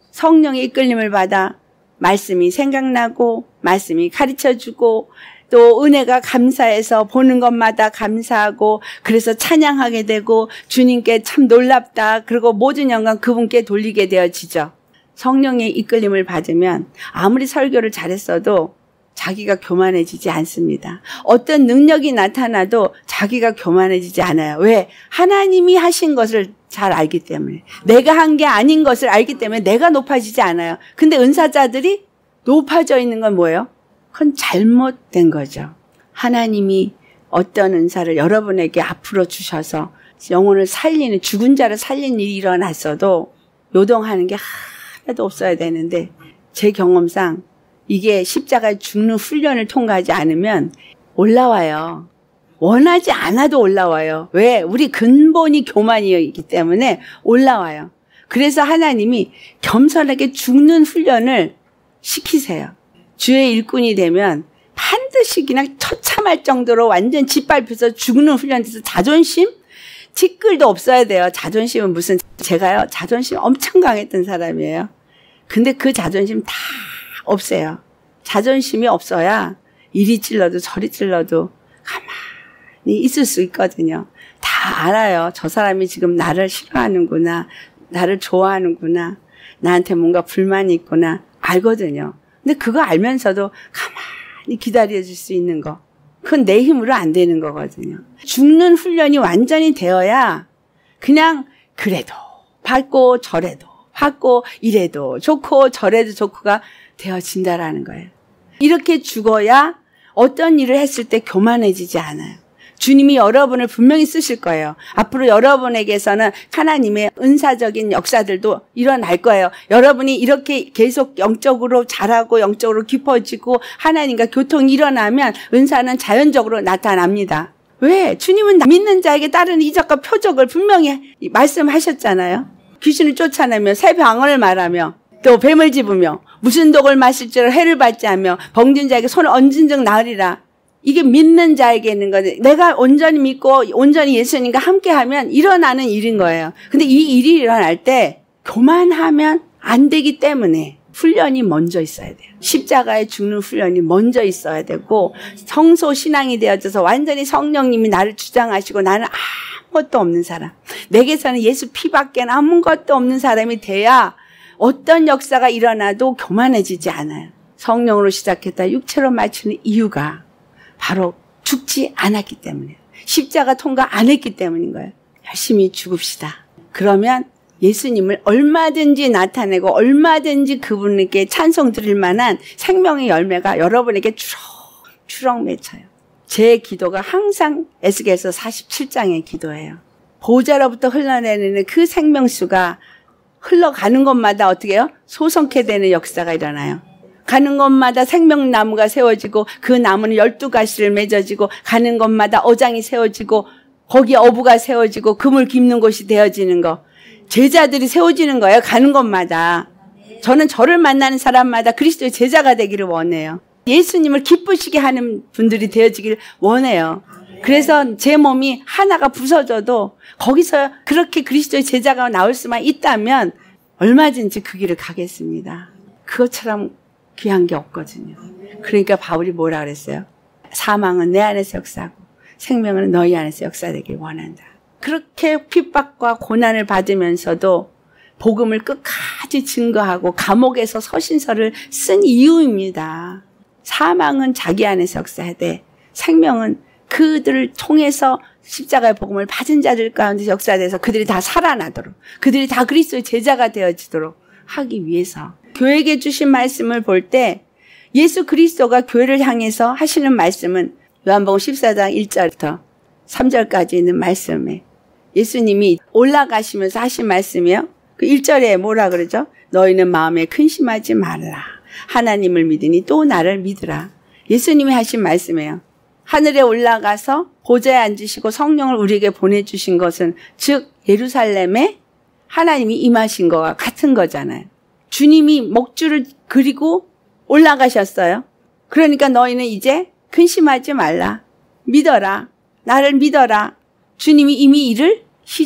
성령의 이끌림을 받아 말씀이 생각나고 말씀이 가르쳐주고 또 은혜가 감사해서 보는 것마다 감사하고 그래서 찬양하게 되고 주님께 참 놀랍다. 그리고 모든 영광 그분께 돌리게 되어지죠. 성령의 이끌림을 받으면 아무리 설교를 잘했어도 자기가 교만해지지 않습니다. 어떤 능력이 나타나도 자기가 교만해지지 않아요. 왜? 하나님이 하신 것을 잘 알기 때문에. 내가 한 게 아닌 것을 알기 때문에 내가 높아지지 않아요. 근데 은사자들이 높아져 있는 건 뭐예요? 그건 잘못된 거죠. 하나님이 어떤 은사를 여러분에게 앞으로 주셔서 영혼을 살리는 죽은 자를 살리는 일이 일어났어도 요동하는 게 하나도 없어야 되는데 제 경험상 이게 십자가에 죽는 훈련을 통과하지 않으면 올라와요. 원하지 않아도 올라와요. 왜? 우리 근본이 교만이기 때문에 올라와요. 그래서 하나님이 겸손하게 죽는 훈련을 시키세요. 주의 일꾼이 되면 반드시 그냥 처참할 정도로 완전 짓밟혀서 죽는 훈련에서 자존심? 티끌도 없어야 돼요. 자존심은 무슨, 제가요, 자존심 엄청 강했던 사람이에요. 근데 그 자존심 다 없애요. 자존심이 없어야 이리 찔러도 저리 찔러도 가만히 있을 수 있거든요. 다 알아요. 저 사람이 지금 나를 싫어하는구나. 나를 좋아하는구나. 나한테 뭔가 불만이 있구나. 알거든요. 근데 그거 알면서도 가만히 기다려줄 수 있는 거. 그건 내 힘으로 안 되는 거거든요. 죽는 훈련이 완전히 되어야 그냥 그래도 받고 저래도 받고 이래도 좋고 저래도 좋고가 되어진다라는 거예요. 이렇게 죽어야 어떤 일을 했을 때 교만해지지 않아요. 주님이 여러분을 분명히 쓰실 거예요. 앞으로 여러분에게서는 하나님의 은사적인 역사들도 일어날 거예요. 여러분이 이렇게 계속 영적으로 자라고 영적으로 깊어지고 하나님과 교통이 일어나면 은사는 자연적으로 나타납니다. 왜? 주님은 믿는 자에게 따르는 이적과 표적을 분명히 말씀하셨잖아요. 귀신을 쫓아내며 새 방언을 말하며 또 뱀을 집으며 무슨 독을 마실 줄 해를 받지 않으며 병든 자에게 손을 얹은 적 나으리라. 이게 믿는 자에게 있는 거죠. 내가 온전히 믿고 온전히 예수님과 함께하면 일어나는 일인 거예요. 근데 이 일이 일어날 때 교만하면 안 되기 때문에 훈련이 먼저 있어야 돼요. 십자가에 죽는 훈련이 먼저 있어야 되고 성소 신앙이 되어져서 완전히 성령님이 나를 주장하시고 나는 아무것도 없는 사람, 내게서는 예수 피밖에 아무것도 없는 사람이 돼야 어떤 역사가 일어나도 교만해지지 않아요. 성령으로 시작했다 육체로 마치는 이유가 바로 죽지 않았기 때문이에요. 십자가 통과 안 했기 때문인 거예요. 열심히 죽읍시다. 그러면 예수님을 얼마든지 나타내고 얼마든지 그분에게 찬송 드릴 만한 생명의 열매가 여러분에게 추럭추럭 맺혀요. 제 기도가 항상 에스겔서 사십칠 장의 기도예요. 보좌로부터 흘러내리는 그 생명수가 흘러가는 곳마다 어떻게 해요? 소성케 되는 역사가 일어나요. 가는 곳마다 생명나무가 세워지고 그 나무는 열두 가시를 맺어지고 가는 곳마다 어장이 세워지고 거기에 어부가 세워지고 그물 깁는 곳이 되어지는 거. 제자들이 세워지는 거예요. 가는 곳마다. 저는 저를 만나는 사람마다 그리스도의 제자가 되기를 원해요. 예수님을 기쁘시게 하는 분들이 되어지기를 원해요. 그래서 제 몸이 하나가 부서져도 거기서 그렇게 그리스도의 제자가 나올 수만 있다면 얼마든지 그 길을 가겠습니다. 그것처럼 귀한 게 없거든요. 그러니까 바울이 뭐라 그랬어요? 사망은 내 안에서 역사하고 생명은 너희 안에서 역사되길 원한다. 그렇게 핍박과 고난을 받으면서도 복음을 끝까지 증거하고 감옥에서 서신서를 쓴 이유입니다. 사망은 자기 안에서 역사하되 생명은 그들을 통해서 십자가의 복음을 받은 자들 가운데 역사돼서 그들이 다 살아나도록, 그들이 다 그리스도의 제자가 되어지도록 하기 위해서 교회에게 주신 말씀을 볼 때 예수 그리스도가 교회를 향해서 하시는 말씀은 요한복음 십사 장 일 절부터 삼 절까지 있는 말씀에 예수님이 올라가시면서 하신 말씀이에요. 그 일 절에 뭐라 그러죠? 너희는 마음에 근심하지 말라. 하나님을 믿으니 또 나를 믿으라. 예수님이 하신 말씀이에요. 하늘에 올라가서 보좌에 앉으시고 성령을 우리에게 보내주신 것은 즉 예루살렘에 하나님이 임하신 거와 같은 거잖아요. 주님이 목줄을 그리고 올라가셨어요. 그러니까 너희는 이제 근심하지 말라. 믿어라. 나를 믿어라. 주님이 이미 일을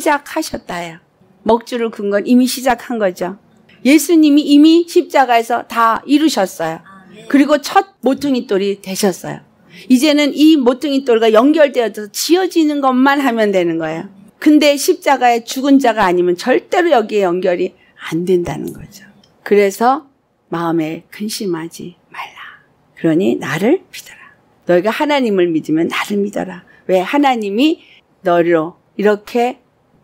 시작하셨다요. 먹줄을 근 건 이미 시작한 거죠. 예수님이 이미 십자가에서 다 이루셨어요. 그리고 첫 모퉁이 돌이 되셨어요. 이제는 이 모퉁이 돌과 연결되어서 지어지는 것만 하면 되는 거예요. 근데 십자가에 죽은 자가 아니면 절대로 여기에 연결이 안 된다는 거죠. 그래서 마음에 근심하지 말라. 그러니 나를 믿어라. 너희가 하나님을 믿으면 나를 믿어라. 왜? 하나님이 너를 이렇게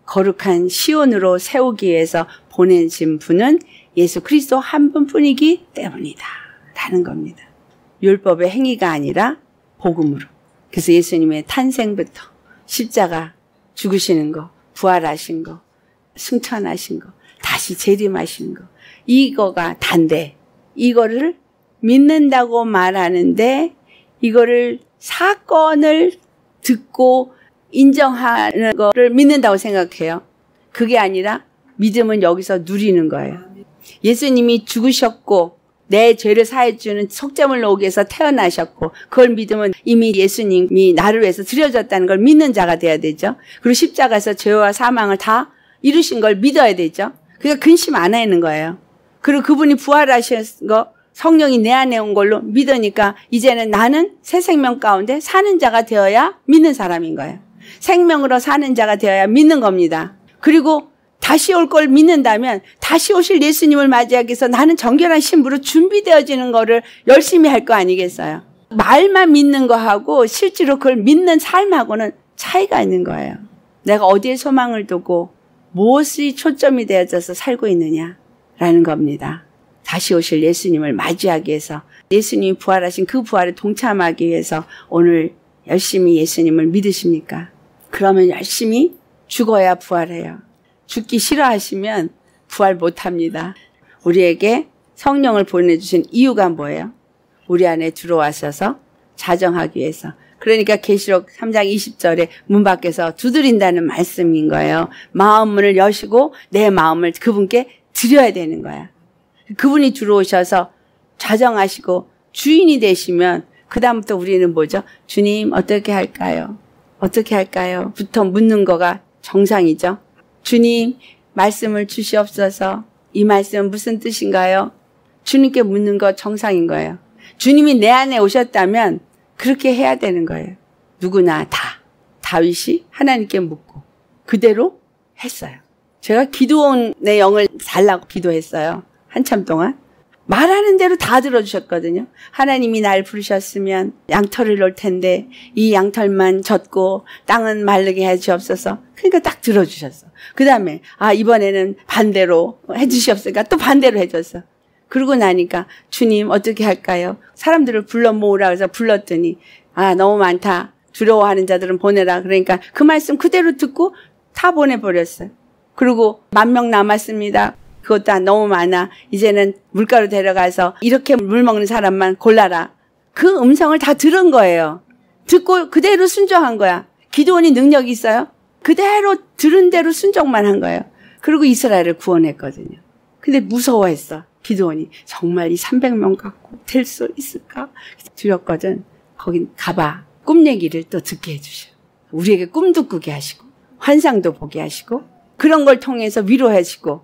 거룩한 시온으로 세우기 위해서 보내신 분은 예수 그리스도 한 분뿐이기 때문이다 라는 겁니다. 율법의 행위가 아니라 복음으로. 그래서 예수님의 탄생부터 십자가 죽으시는 거, 부활하신 거, 승천하신 거, 다시 재림하시는 거, 이거가 단데 이거를 믿는다고 말하는데 이거를 사건을 듣고 인정하는 거를 믿는다고 생각해요. 그게 아니라 믿음은 여기서 누리는 거예요. 예수님이 죽으셨고 내 죄를 사해주는 속죄물로 오기 위해서 태어나셨고 그걸 믿으면 이미 예수님이 나를 위해서 드려졌다는 걸 믿는 자가 돼야 되죠. 그리고 십자가에서 죄와 사망을 다 이루신 걸 믿어야 되죠. 그러니까 근심 안 하는 거예요. 그리고 그분이 부활하신 거 성령이 내 안에 온 걸로 믿으니까 이제는 나는 새 생명 가운데 사는 자가 되어야 믿는 사람인 거예요. 생명으로 사는 자가 되어야 믿는 겁니다. 그리고 다시 올 걸 믿는다면 다시 오실 예수님을 맞이하기 위해서 나는 정결한 신부로 준비되어지는 거를 열심히 할 거 아니겠어요. 말만 믿는 거하고 실제로 그걸 믿는 삶하고는 차이가 있는 거예요. 내가 어디에 소망을 두고 무엇이 초점이 되어져서 살고 있느냐라는 겁니다. 다시 오실 예수님을 맞이하기 위해서 예수님이 부활하신 그 부활에 동참하기 위해서 오늘 열심히 예수님을 믿으십니까? 그러면 열심히 죽어야 부활해요. 죽기 싫어하시면 부활 못합니다. 우리에게 성령을 보내주신 이유가 뭐예요? 우리 안에 들어와셔서 자정하기 위해서. 그러니까 계시록 삼 장 이십 절에 문 밖에서 두드린다는 말씀인 거예요. 마음문을 여시고 내 마음을 그분께 드려야 되는 거야. 그분이 들어오셔서 자정하시고 주인이 되시면 그 다음부터 우리는 뭐죠? 주님 어떻게 할까요? 어떻게 할까요? 부터 묻는 거가 정상이죠. 주님 말씀을 주시옵소서. 이 말씀은 무슨 뜻인가요? 주님께 묻는 거 정상인 거예요. 주님이 내 안에 오셨다면 그렇게 해야 되는 거예요. 누구나 다. 다윗이 하나님께 묻고 그대로 했어요. 제가 기도원의 영을 달라고 기도했어요. 한참 동안. 말하는 대로 다 들어주셨거든요. 하나님이 날 부르셨으면 양털을 놓을 텐데 이 양털만 젖고 땅은 마르게 해주옵소서. 그러니까 딱 들어주셨어. 그 다음에 아 이번에는 반대로 해주시옵소서. 또 반대로 해줬어. 그러고 나니까 주님 어떻게 할까요? 사람들을 불러 모으라 해서 불렀더니 아 너무 많다. 두려워하는 자들은 보내라. 그러니까 그 말씀 그대로 듣고 다 보내버렸어요. 그리고 만 명 남았습니다. 그것도 너무 많아. 이제는 물가로 데려가서 이렇게 물 먹는 사람만 골라라. 그 음성을 다 들은 거예요. 듣고 그대로 순종한 거야. 기도원이 능력이 있어요? 그대로 들은 대로 순종만 한 거예요. 그리고 이스라엘을 구원했거든요. 근데 무서워했어. 기도원이 정말 이 삼백 명 갖고 될 수 있을까? 두렵거든. 거긴 가봐. 꿈 얘기를 또 듣게 해주셔. 우리에게 꿈도 꾸게 하시고 환상도 보게 하시고 그런 걸 통해서 위로하시고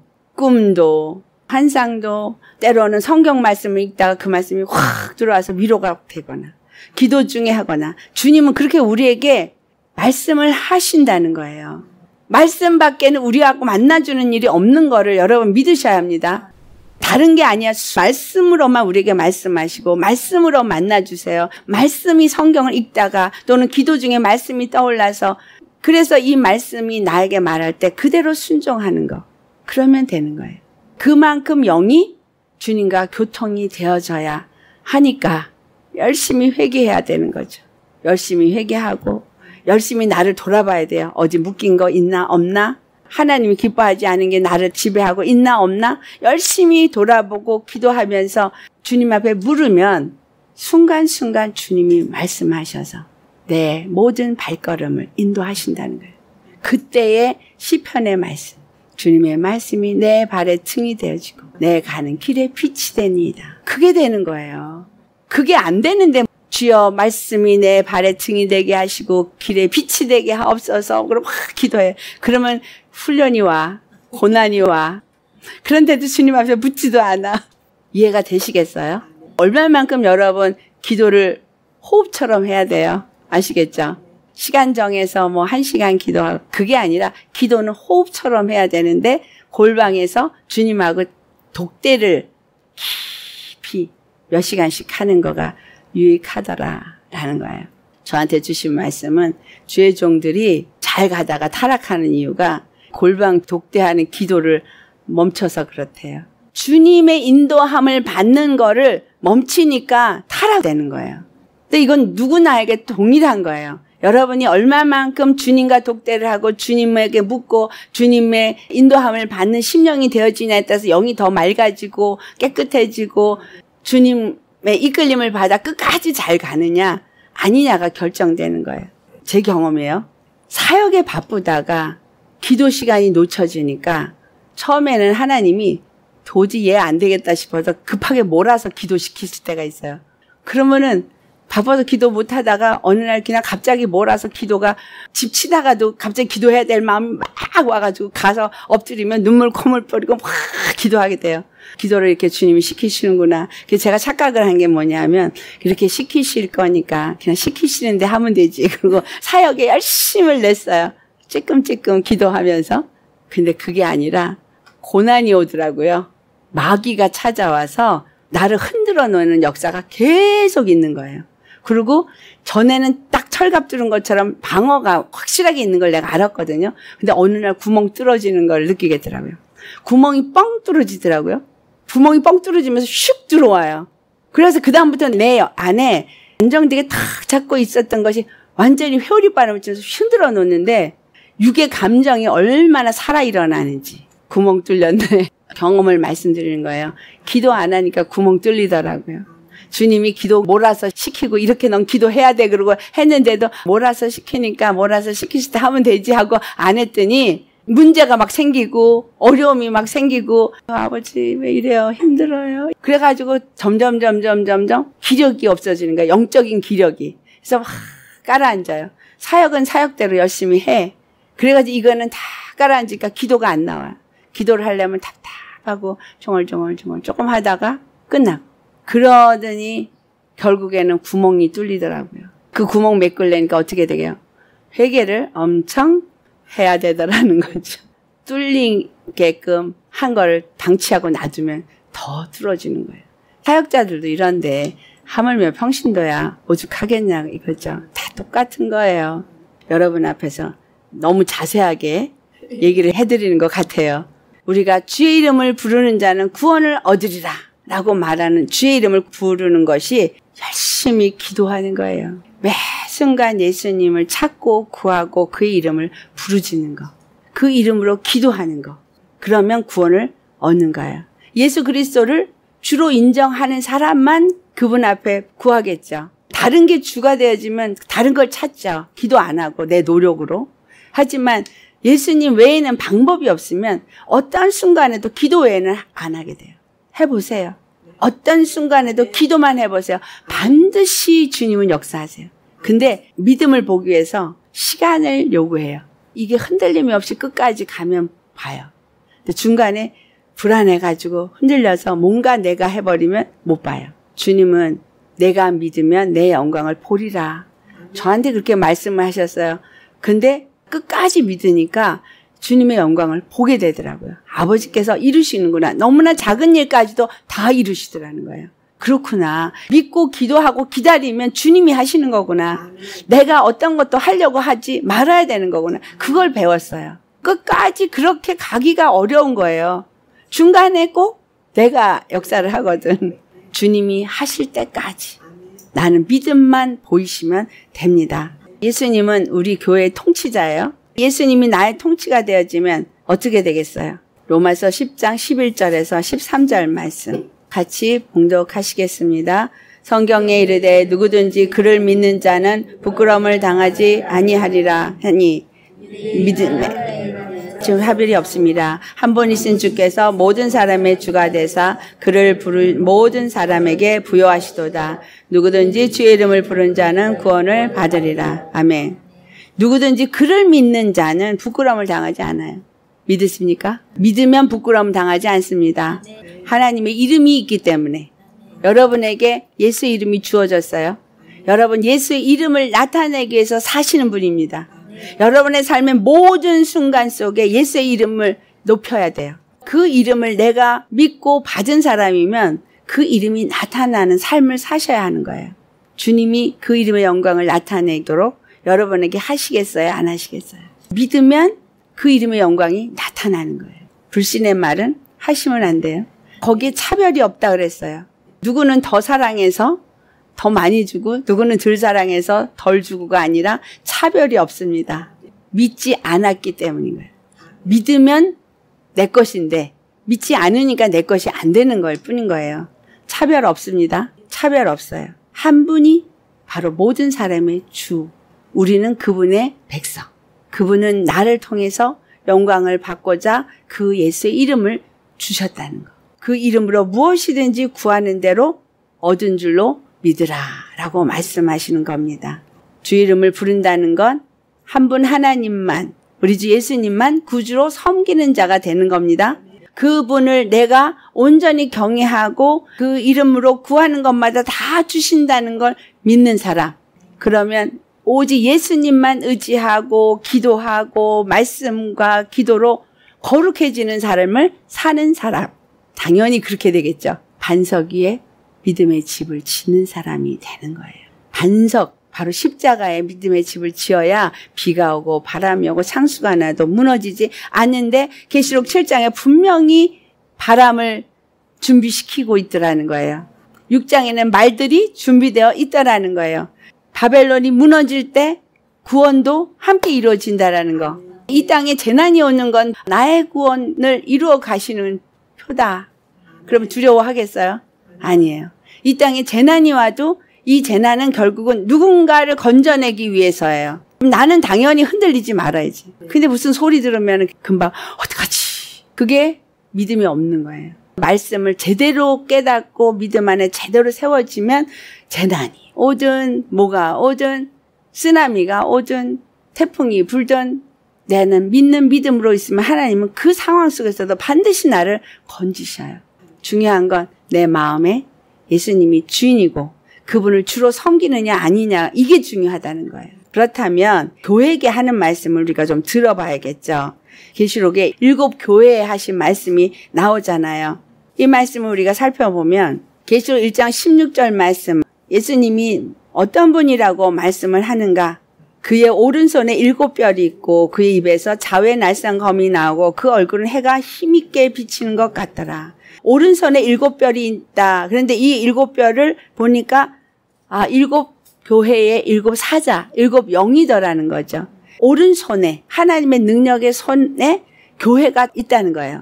꿈도 환상도 때로는 성경 말씀을 읽다가 그 말씀이 확 들어와서 위로가 되거나 기도 중에 하거나 주님은 그렇게 우리에게 말씀을 하신다는 거예요. 말씀 밖에는 우리하고 만나주는 일이 없는 거를 여러분 믿으셔야 합니다. 다른 게 아니야. 말씀으로만 우리에게 말씀하시고 말씀으로 만나주세요. 말씀이 성경을 읽다가 또는 기도 중에 말씀이 떠올라서 그래서 이 말씀이 나에게 말할 때 그대로 순종하는 거. 그러면 되는 거예요. 그만큼 영이 주님과 교통이 되어져야 하니까 열심히 회개해야 되는 거죠. 열심히 회개하고 열심히 나를 돌아봐야 돼요. 어디 묶인 거 있나 없나? 하나님이 기뻐하지 않은 게 나를 지배하고 있나 없나? 열심히 돌아보고 기도하면서 주님 앞에 물으면 순간순간 주님이 말씀하셔서 내 모든 발걸음을 인도하신다는 거예요. 그때의 시편의 말씀. 주님의 말씀이 내 발의 층이 되어지고 내 가는 길에 빛이 되니이다. 그게 되는 거예요. 그게 안 되는데 주여 말씀이 내 발의 층이 되게 하시고 길에 빛이 되게 하옵소서. 그럼 막 기도해. 그러면 훈련이 와. 고난이 와. 그런데도 주님 앞에 묻지도 않아. 이해가 되시겠어요? 얼마만큼 여러분 기도를 호흡처럼 해야 돼요. 아시겠죠? 시간 정해서 뭐 한 시간 기도하고 그게 아니라 기도는 호흡처럼 해야 되는데 골방에서 주님하고 독대를 깊이 몇 시간씩 하는 거가 유익하더라라는 거예요. 저한테 주신 말씀은 주의 종들이 잘 가다가 타락하는 이유가 골방 독대하는 기도를 멈춰서 그렇대요. 주님의 인도함을 받는 거를 멈추니까 타락되는 거예요. 근데 이건 누구나에게 동일한 거예요. 여러분이 얼마만큼 주님과 독대를 하고 주님에게 묻고 주님의 인도함을 받는 심령이 되어지냐에 따라서 영이 더 맑아지고 깨끗해지고 주님의 이끌림을 받아 끝까지 잘 가느냐 아니냐가 결정되는 거예요. 제 경험이에요. 사역에 바쁘다가 기도 시간이 놓쳐지니까 처음에는 하나님이 도저히 얘 안 되겠다 싶어서 급하게 몰아서 기도시키실 때가 있어요. 그러면은 바빠서 기도 못하다가 어느 날 그냥 갑자기 몰아서 기도가 집 치다가도 갑자기 기도해야 될 마음이 막 와가지고 가서 엎드리면 눈물 콧물 뿌리고 막 기도하게 돼요. 기도를 이렇게 주님이 시키시는구나. 그래서 제가 착각을 한 게 뭐냐면 이렇게 시키실 거니까 그냥 시키시는데 하면 되지. 그리고 사역에 열심을 냈어요. 찔끔찔끔 기도하면서. 근데 그게 아니라 고난이 오더라고요. 마귀가 찾아와서 나를 흔들어 놓는 역사가 계속 있는 거예요. 그리고 전에는 딱 철갑 뚫은 것처럼 방어가 확실하게 있는 걸 내가 알았거든요. 근데 어느 날 구멍 뚫어지는 걸 느끼겠더라고요. 구멍이 뻥 뚫어지더라고요. 구멍이 뻥 뚫어지면서 슉 들어와요. 그래서 그다음부터 내 안에 안정되게 탁 잡고 있었던 것이 완전히 회오리바람을 좀 흔들어 놓는데 육의 감정이 얼마나 살아 일어나는지 구멍 뚫렸네. 경험을 말씀드리는 거예요. 기도 안 하니까 구멍 뚫리더라고요. 주님이 기도 몰아서 시키고 이렇게 넌 기도해야 돼 그러고 했는데도 몰아서 시키니까 몰아서 시키실 때 하면 되지 하고 안 했더니 문제가 막 생기고 어려움이 막 생기고 아버지 왜 이래요 힘들어요. 그래가지고 점점 점점 점점 기력이 없어지는 거예요. 영적인 기력이. 그래서 막 깔아앉아요. 사역은 사역대로 열심히 해. 그래가지고 이거는 다 깔아앉으니까 기도가 안 나와요. 기도를 하려면 답답하고 종얼종얼종얼 조금 하다가 끝나고. 그러더니 결국에는 구멍이 뚫리더라고요. 그 구멍 메꾸려니까 어떻게 되게요? 회개를 엄청 해야 되더라는 거죠. 뚫리게끔 한 거를 방치하고 놔두면 더 뚫어지는 거예요. 사역자들도 이런데 하물며 평신도야 오죽하겠냐 이거죠. 다 똑같은 거예요. 여러분 앞에서 너무 자세하게 얘기를 해드리는 것 같아요. 우리가 주의 이름을 부르는 자는 구원을 얻으리라 라고 말하는 주의 이름을 부르는 것이 열심히 기도하는 거예요. 매 순간 예수님을 찾고 구하고 그의 이름을 부르짖는 거. 그 이름으로 기도하는 거. 그러면 구원을 얻는 거예요. 예수 그리스도를 주로 인정하는 사람만 그분 앞에 구하겠죠. 다른 게 주가 되어지면 다른 걸 찾죠. 기도 안 하고 내 노력으로. 하지만 예수님 외에는 방법이 없으면 어떤 순간에도 기도 외에는 안 하게 돼요. 해보세요. 어떤 순간에도 기도만 해보세요. 반드시 주님은 역사하세요. 근데 믿음을 보기 위해서 시간을 요구해요. 이게 흔들림이 없이 끝까지 가면 봐요. 근데 중간에 불안해가지고 흔들려서 뭔가 내가 해버리면 못 봐요. 주님은 내가 믿으면 내 영광을 보리라. 저한테 그렇게 말씀을 하셨어요. 근데 끝까지 믿으니까 주님의 영광을 보게 되더라고요. 아버지께서 이루시는구나. 너무나 작은 일까지도 다 이루시더라는 거예요. 그렇구나. 믿고 기도하고 기다리면 주님이 하시는 거구나. 내가 어떤 것도 하려고 하지 말아야 되는 거구나. 그걸 배웠어요. 끝까지 그렇게 가기가 어려운 거예요. 중간에 꼭 내가 역사를 하거든. 주님이 하실 때까지 나는 믿음만 보이시면 됩니다. 예수님은 우리 교회의 통치자예요. 예수님이 나의 통치가 되어지면 어떻게 되겠어요? 로마서 십 장 십일 절에서 십삼 절 말씀 같이 봉독하시겠습니다. 성경에 이르되 누구든지 그를 믿는 자는 부끄러움을 당하지 아니하리라 하니 믿음에 지금 합일이 없습니다. 한 분이신 주께서 모든 사람의 주가 되사 그를 부를 모든 사람에게 부여하시도다. 누구든지 주의 이름을 부른 자는 구원을 받으리라. 아멘. 누구든지 그를 믿는 자는 부끄러움을 당하지 않아요. 믿으십니까? 믿으면 부끄러움 당하지 않습니다. 하나님의 이름이 있기 때문에 여러분에게 예수의 이름이 주어졌어요. 여러분 예수의 이름을 나타내기 위해서 사시는 분입니다. 여러분의 삶의 모든 순간 속에 예수의 이름을 높여야 돼요. 그 이름을 내가 믿고 받은 사람이면 그 이름이 나타나는 삶을 사셔야 하는 거예요. 주님이 그 이름의 영광을 나타내도록 여러분에게 하시겠어요? 안 하시겠어요? 믿으면 그 이름의 영광이 나타나는 거예요. 불신의 말은 하시면 안 돼요. 거기에 차별이 없다 그랬어요. 누구는 더 사랑해서 더 많이 주고 누구는 덜 사랑해서 덜 주고가 아니라 차별이 없습니다. 믿지 않았기 때문인 거예요. 믿으면 내 것인데 믿지 않으니까 내 것이 안 되는 걸 뿐인 거예요. 차별 없습니다. 차별 없어요. 한 분이 바로 모든 사람의 주. 우리는 그분의 백성. 그분은 나를 통해서 영광을 받고자 그 예수의 이름을 주셨다는 거. 그 이름으로 무엇이든지 구하는 대로 얻은 줄로 믿으라 라고 말씀하시는 겁니다. 주 이름을 부른다는 건 한 분 하나님만, 우리 주 예수님만 구주로 섬기는 자가 되는 겁니다. 그분을 내가 온전히 경외하고 그 이름으로 구하는 것마다 다 주신다는 걸 믿는 사람. 그러면 오직 예수님만 의지하고 기도하고 말씀과 기도로 거룩해지는 삶을 사는 사람. 당연히 그렇게 되겠죠. 반석 위에 믿음의 집을 짓는 사람이 되는 거예요. 반석, 바로 십자가에 믿음의 집을 지어야 비가 오고 바람이 오고 상수가 나도 무너지지 않는데 계시록 칠 장에 분명히 바람을 준비시키고 있더라는 거예요. 육 장에는 말들이 준비되어 있더라는 거예요. 바벨론이 무너질 때 구원도 함께 이루어진다라는 거. 이 땅에 재난이 오는 건 나의 구원을 이루어 가시는 표다. 그러면 두려워하겠어요? 아니에요. 이 땅에 재난이 와도 이 재난은 결국은 누군가를 건져내기 위해서예요. 나는 당연히 흔들리지 말아야지. 근데 무슨 소리 들으면 금방 어떡하지? 그게 믿음이 없는 거예요. 말씀을 제대로 깨닫고 믿음 안에 제대로 세워지면 재난이 오든 뭐가 오든 쓰나미가 오든 태풍이 불든 나는 믿는 믿음으로 있으면 하나님은 그 상황 속에서도 반드시 나를 건지셔요. 중요한 건 내 마음에 예수님이 주인이고 그분을 주로 섬기느냐 아니냐 이게 중요하다는 거예요. 그렇다면 교회에게 하는 말씀을 우리가 좀 들어봐야겠죠. 계시록에 일곱 교회에 하신 말씀이 나오잖아요. 이 말씀을 우리가 살펴보면 계시록 일 장 십육 절 말씀, 예수님이 어떤 분이라고 말씀을 하는가? 그의 오른손에 일곱 별이 있고 그의 입에서 자외 날쌘 검이 나오고 그 얼굴은 해가 힘있게 비치는 것 같더라. 오른손에 일곱 별이 있다. 그런데 이 일곱 별을 보니까 아 일곱 교회의 일곱 사자, 일곱 영이더라는 거죠. 오른손에 하나님의 능력의 손에 교회가 있다는 거예요.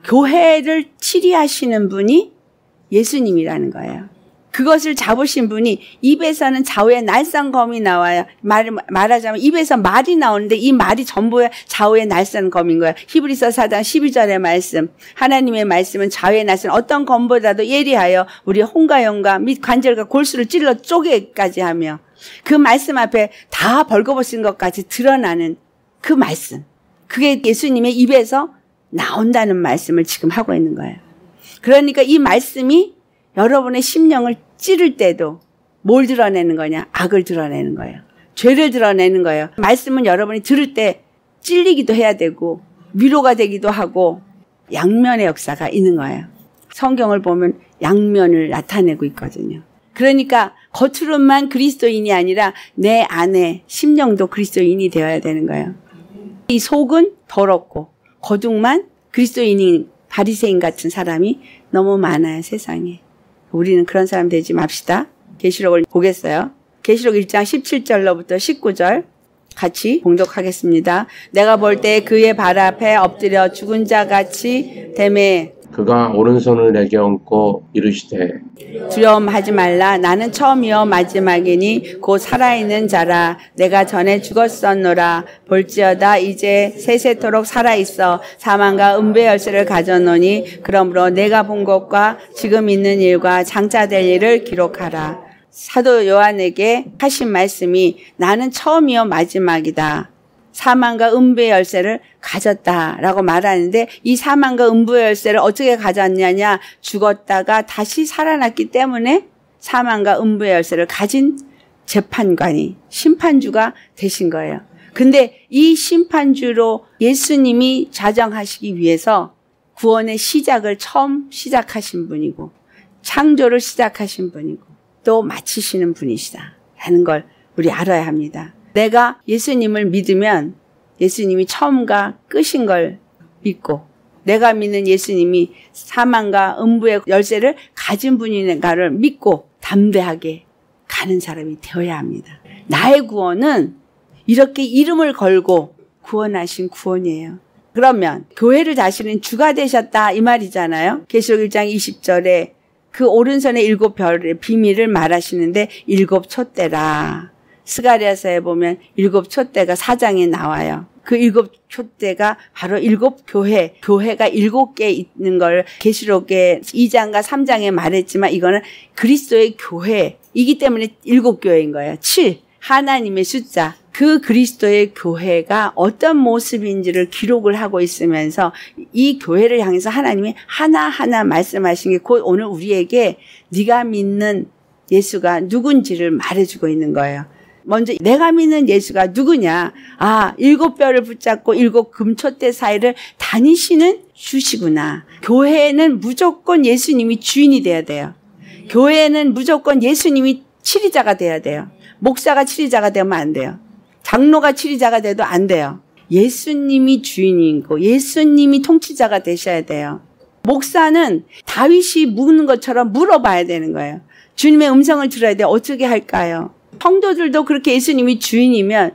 교회를 치리하시는 분이 예수님이라는 거예요. 그것을 잡으신 분이 입에서는 좌우에 날쌘 검이 나와요. 말, 말하자면 입에서 말이 나오는데 이 말이 전부 좌우에 날쌘 검인 거예요. 히브리서 사 장 십이 절의 말씀. 하나님의 말씀은 좌우에 날쌘 어떤 검보다도 예리하여 우리 혼과 영과 및 관절과 골수를 찔러 쪼개까지 하며 그 말씀 앞에 다 벌거벗은 것까지 드러나는 그 말씀. 그게 예수님의 입에서 나온다는 말씀을 지금 하고 있는 거예요. 그러니까 이 말씀이 여러분의 심령을 찌를 때도 뭘 드러내는 거냐? 악을 드러내는 거예요. 죄를 드러내는 거예요. 말씀은 여러분이 들을 때 찔리기도 해야 되고 위로가 되기도 하고 양면의 역사가 있는 거예요. 성경을 보면 양면을 나타내고 있거든요. 그러니까 겉으로만 그리스도인이 아니라 내 안에 심령도 그리스도인이 되어야 되는 거예요. 이 속은 더럽고 겉으로만 그리스도인인 바리새인 같은 사람이 너무 많아요, 세상에. 우리는 그런 사람 되지 맙시다. 계시록을 보겠어요. 계시록 일 장 십칠 절로부터 십구 절 같이 봉독하겠습니다. 내가 볼 때 그의 발 앞에 엎드려 죽은 자 같이 되매 그가 오른손을 내게 얹고 이르시되 두려움하지 말라. 나는 처음이요 마지막이니 곧 살아있는 자라. 내가 전에 죽었었노라. 볼지어다 이제 세세토록 살아있어 사망과 음부의 열쇠를 가졌노니 그러므로 내가 본 것과 지금 있는 일과 장차 될 일을 기록하라. 사도 요한에게 하신 말씀이 나는 처음이요 마지막이다. 사망과 음부의 열쇠를 가졌다라고 말하는데 이 사망과 음부의 열쇠를 어떻게 가졌냐냐? 죽었다가 다시 살아났기 때문에 사망과 음부의 열쇠를 가진 재판관이 심판주가 되신 거예요. 근데 이 심판주로 예수님이 자정하시기 위해서 구원의 시작을 처음 시작하신 분이고 창조를 시작하신 분이고 또 마치시는 분이시다라는 걸 우리 알아야 합니다. 내가 예수님을 믿으면 예수님이 처음과 끝인 걸 믿고 내가 믿는 예수님이 사망과 음부의 열쇠를 가진 분인가를 믿고 담대하게 가는 사람이 되어야 합니다. 나의 구원은 이렇게 이름을 걸고 구원하신 구원이에요. 그러면 교회를 다스리는 주가 되셨다 이 말이잖아요. 계시록 일 장 이십 절에 그 오른손의 일곱 별의 비밀을 말하시는데 일곱 촛대라. 스가랴서에 보면 일곱 촛대가 사 장에 나와요. 그 일곱 촛대가 바로 일곱 교회, 교회가 일곱 개 있는 걸 계시록의 이 장과 삼 장에 말했지만 이거는 그리스도의 교회이기 때문에 일곱 교회인 거예요. 칠, 하나님의 숫자. 그 그리스도의 교회가 어떤 모습인지를 기록을 하고 있으면서 이 교회를 향해서 하나님이 하나하나 말씀하신 게 곧 오늘 우리에게 네가 믿는 예수가 누군지를 말해주고 있는 거예요. 먼저 내가 믿는 예수가 누구냐? 아, 일곱 뼈를 붙잡고 일곱 금촛대 사이를 다니시는 주시구나. 교회는 무조건 예수님이 주인이 돼야 돼요. 교회는 무조건 예수님이 치리자가 돼야 돼요. 목사가 치리자가 되면 안 돼요. 장로가 치리자가 돼도 안 돼요. 예수님이 주인이고 예수님이 통치자가 되셔야 돼요. 목사는 다윗이 묻는 것처럼 물어봐야 되는 거예요. 주님의 음성을 들어야 돼. 어떻게 할까요? 성도들도 그렇게 예수님이 주인이면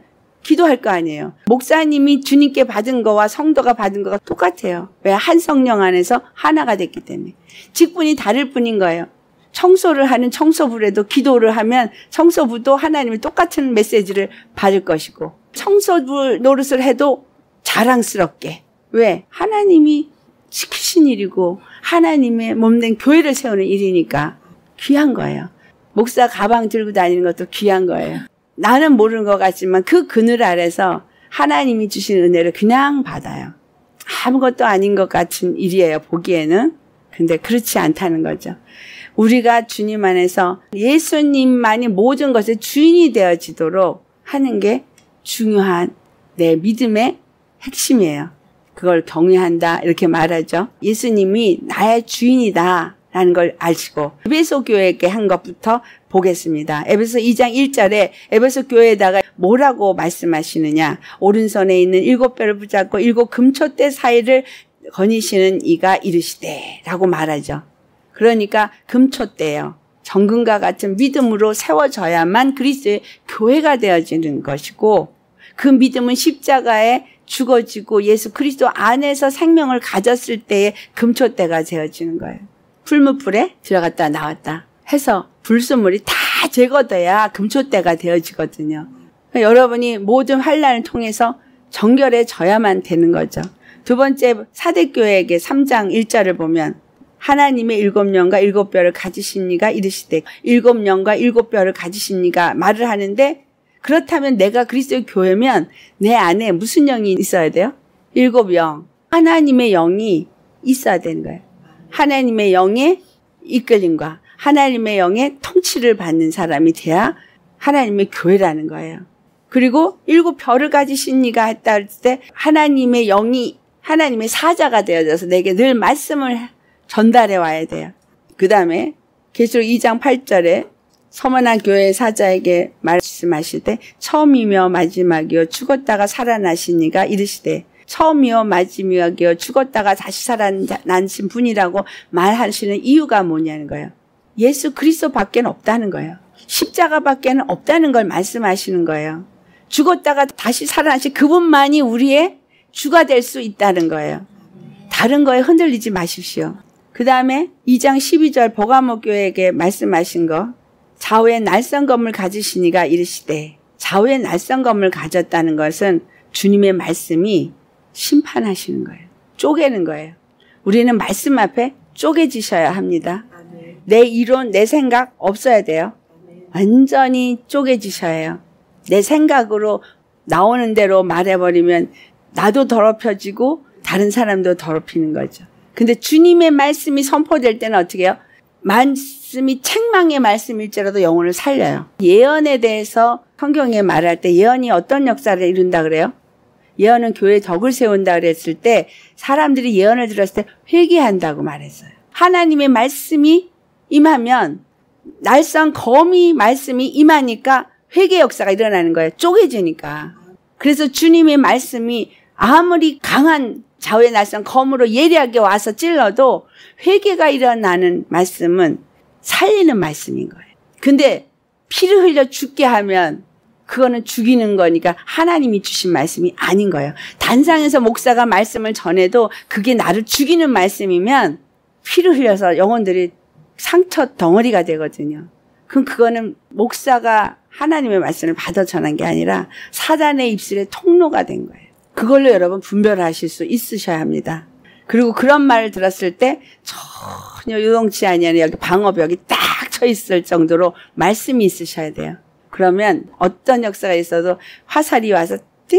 기도할 거 아니에요. 목사님이 주님께 받은 거와 성도가 받은 거가 똑같아요. 왜? 한 성령 안에서 하나가 됐기 때문에. 직분이 다를 뿐인 거예요. 청소를 하는 청소부라도 기도를 하면 청소부도 하나님이 똑같은 메시지를 받을 것이고, 청소부 노릇을 해도 자랑스럽게. 왜? 하나님이 시키신 일이고 하나님의 몸된 교회를 세우는 일이니까 귀한 거예요. 목사 가방 들고 다니는 것도 귀한 거예요. 나는 모르는 것 같지만 그 그늘 아래서 하나님이 주신 은혜를 그냥 받아요. 아무것도 아닌 것 같은 일이에요, 보기에는. 근데 그렇지 않다는 거죠. 우리가 주님 안에서 예수님만이 모든 것의 주인이 되어지도록 하는 게 중요한 내 믿음의 핵심이에요. 그걸 경외한다 이렇게 말하죠. 예수님이 나의 주인이다 라는 걸 아시고 에베소 교회에게 한 것부터 보겠습니다. 에베소 이 장 일 절에 에베소 교회에다가 뭐라고 말씀하시느냐. 오른손에 있는 일곱 뼈를 붙잡고 일곱 금초대 사이를 거니시는 이가 이르시되 라고 말하죠. 그러니까 금초대예요. 정금과 같은 믿음으로 세워져야만 그리스도의 교회가 되어지는 것이고, 그 믿음은 십자가에 죽어지고 예수 그리스도 안에서 생명을 가졌을 때의 금초대가 되어지는 거예요. 풀무불에 들어갔다 나왔다 해서 불순물이 다 제거돼야 금초대가 되어지거든요. 그러니까 여러분이 모든 환난을 통해서 정결해져야만 되는 거죠. 두 번째 사대교회에게 삼 장 일 절을 보면 하나님의 일곱 영과 일곱 뼈를 가지신 이가 이르시되, 일곱 영과 일곱 뼈를 가지신 이가 말을 하는데, 그렇다면 내가 그리스도의 교회면 내 안에 무슨 영이 있어야 돼요? 일곱 영. 하나님의 영이 있어야 되는 거예요. 하나님의 영의 이끌림과 하나님의 영의 통치를 받는 사람이 돼야 하나님의 교회라는 거예요. 그리고 일곱 뼈를 가지신 이가 했다 할 때 하나님의 영이 하나님의 사자가 되어져서 내게 늘 말씀을 전달해 와야 돼요. 그 다음에 계시록 이 장 팔 절에 서머나 교회 사자에게 말씀하실 때 처음이며 마지막이요 죽었다가 살아나신 이가 이르시되, 처음이요 마지막이요 죽었다가 다시 살아나신 분이라고 말하시는 이유가 뭐냐는 거예요. 예수 그리스도 밖에는 없다는 거예요. 십자가 밖에는 없다는 걸 말씀하시는 거예요. 죽었다가 다시 살아나신 그분만이 우리의 주가 될 수 있다는 거예요. 다른 거에 흔들리지 마십시오. 그 다음에 이 장 십이 절 버가모 교회에게 말씀하신 거, 좌우에 날선 검을 가지신 이가 이르시되, 좌우에 날선 검을 가졌다는 것은 주님의 말씀이 심판하시는 거예요. 쪼개는 거예요. 우리는 말씀 앞에 쪼개지셔야 합니다. 내 이론, 내 생각 없어야 돼요. 완전히 쪼개지셔야 해요. 내 생각으로 나오는 대로 말해버리면 나도 더럽혀지고 다른 사람도 더럽히는 거죠. 근데 주님의 말씀이 선포될 때는 어떻게 해요? 말씀이 책망의 말씀일지라도 영혼을 살려요. 예언에 대해서 성경에 말할 때 예언이 어떤 역사를 이룬다 그래요? 예언은 교회의 덕을 세운다 그랬을 때 사람들이 예언을 들었을 때 회개한다고 말했어요. 하나님의 말씀이 임하면 날선 검이 말씀이 임하니까 회개 역사가 일어나는 거예요. 쪼개지니까. 그래서 주님의 말씀이 아무리 강한 좌우의 날선 검으로 예리하게 와서 찔러도 회개가 일어나는 말씀은 살리는 말씀인 거예요. 근데 피를 흘려 죽게 하면 그거는 죽이는 거니까 하나님이 주신 말씀이 아닌 거예요. 단상에서 목사가 말씀을 전해도 그게 나를 죽이는 말씀이면 피를 흘려서 영혼들이 상처 덩어리가 되거든요. 그럼 그거는 목사가 하나님의 말씀을 받아 전한 게 아니라 사단의 입술에 통로가 된 거예요. 그걸로 여러분 분별하실 수 있으셔야 합니다. 그리고 그런 말을 들었을 때 전혀 유동치 아니하는 여기 방어벽이 딱 쳐 있을 정도로 말씀이 있으셔야 돼요. 그러면 어떤 역사가 있어도 화살이 와서 띵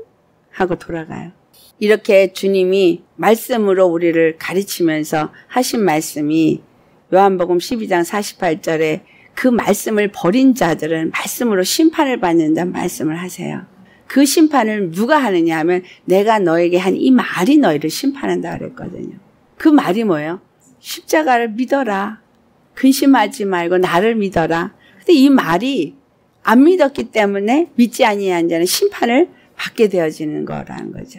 하고 돌아가요. 이렇게 주님이 말씀으로 우리를 가르치면서 하신 말씀이 요한복음 십이 장 사십팔 절에 그 말씀을 버린 자들은 말씀으로 심판을 받는다는 말씀을 하세요. 그 심판을 누가 하느냐 하면 내가 너에게 한 이 말이 너희를 심판한다 그랬거든요. 그 말이 뭐예요? 십자가를 믿어라. 근심하지 말고 나를 믿어라. 근데 이 말이 안 믿었기 때문에 믿지 아니한 자는 심판을 받게 되어지는 거라는 거죠.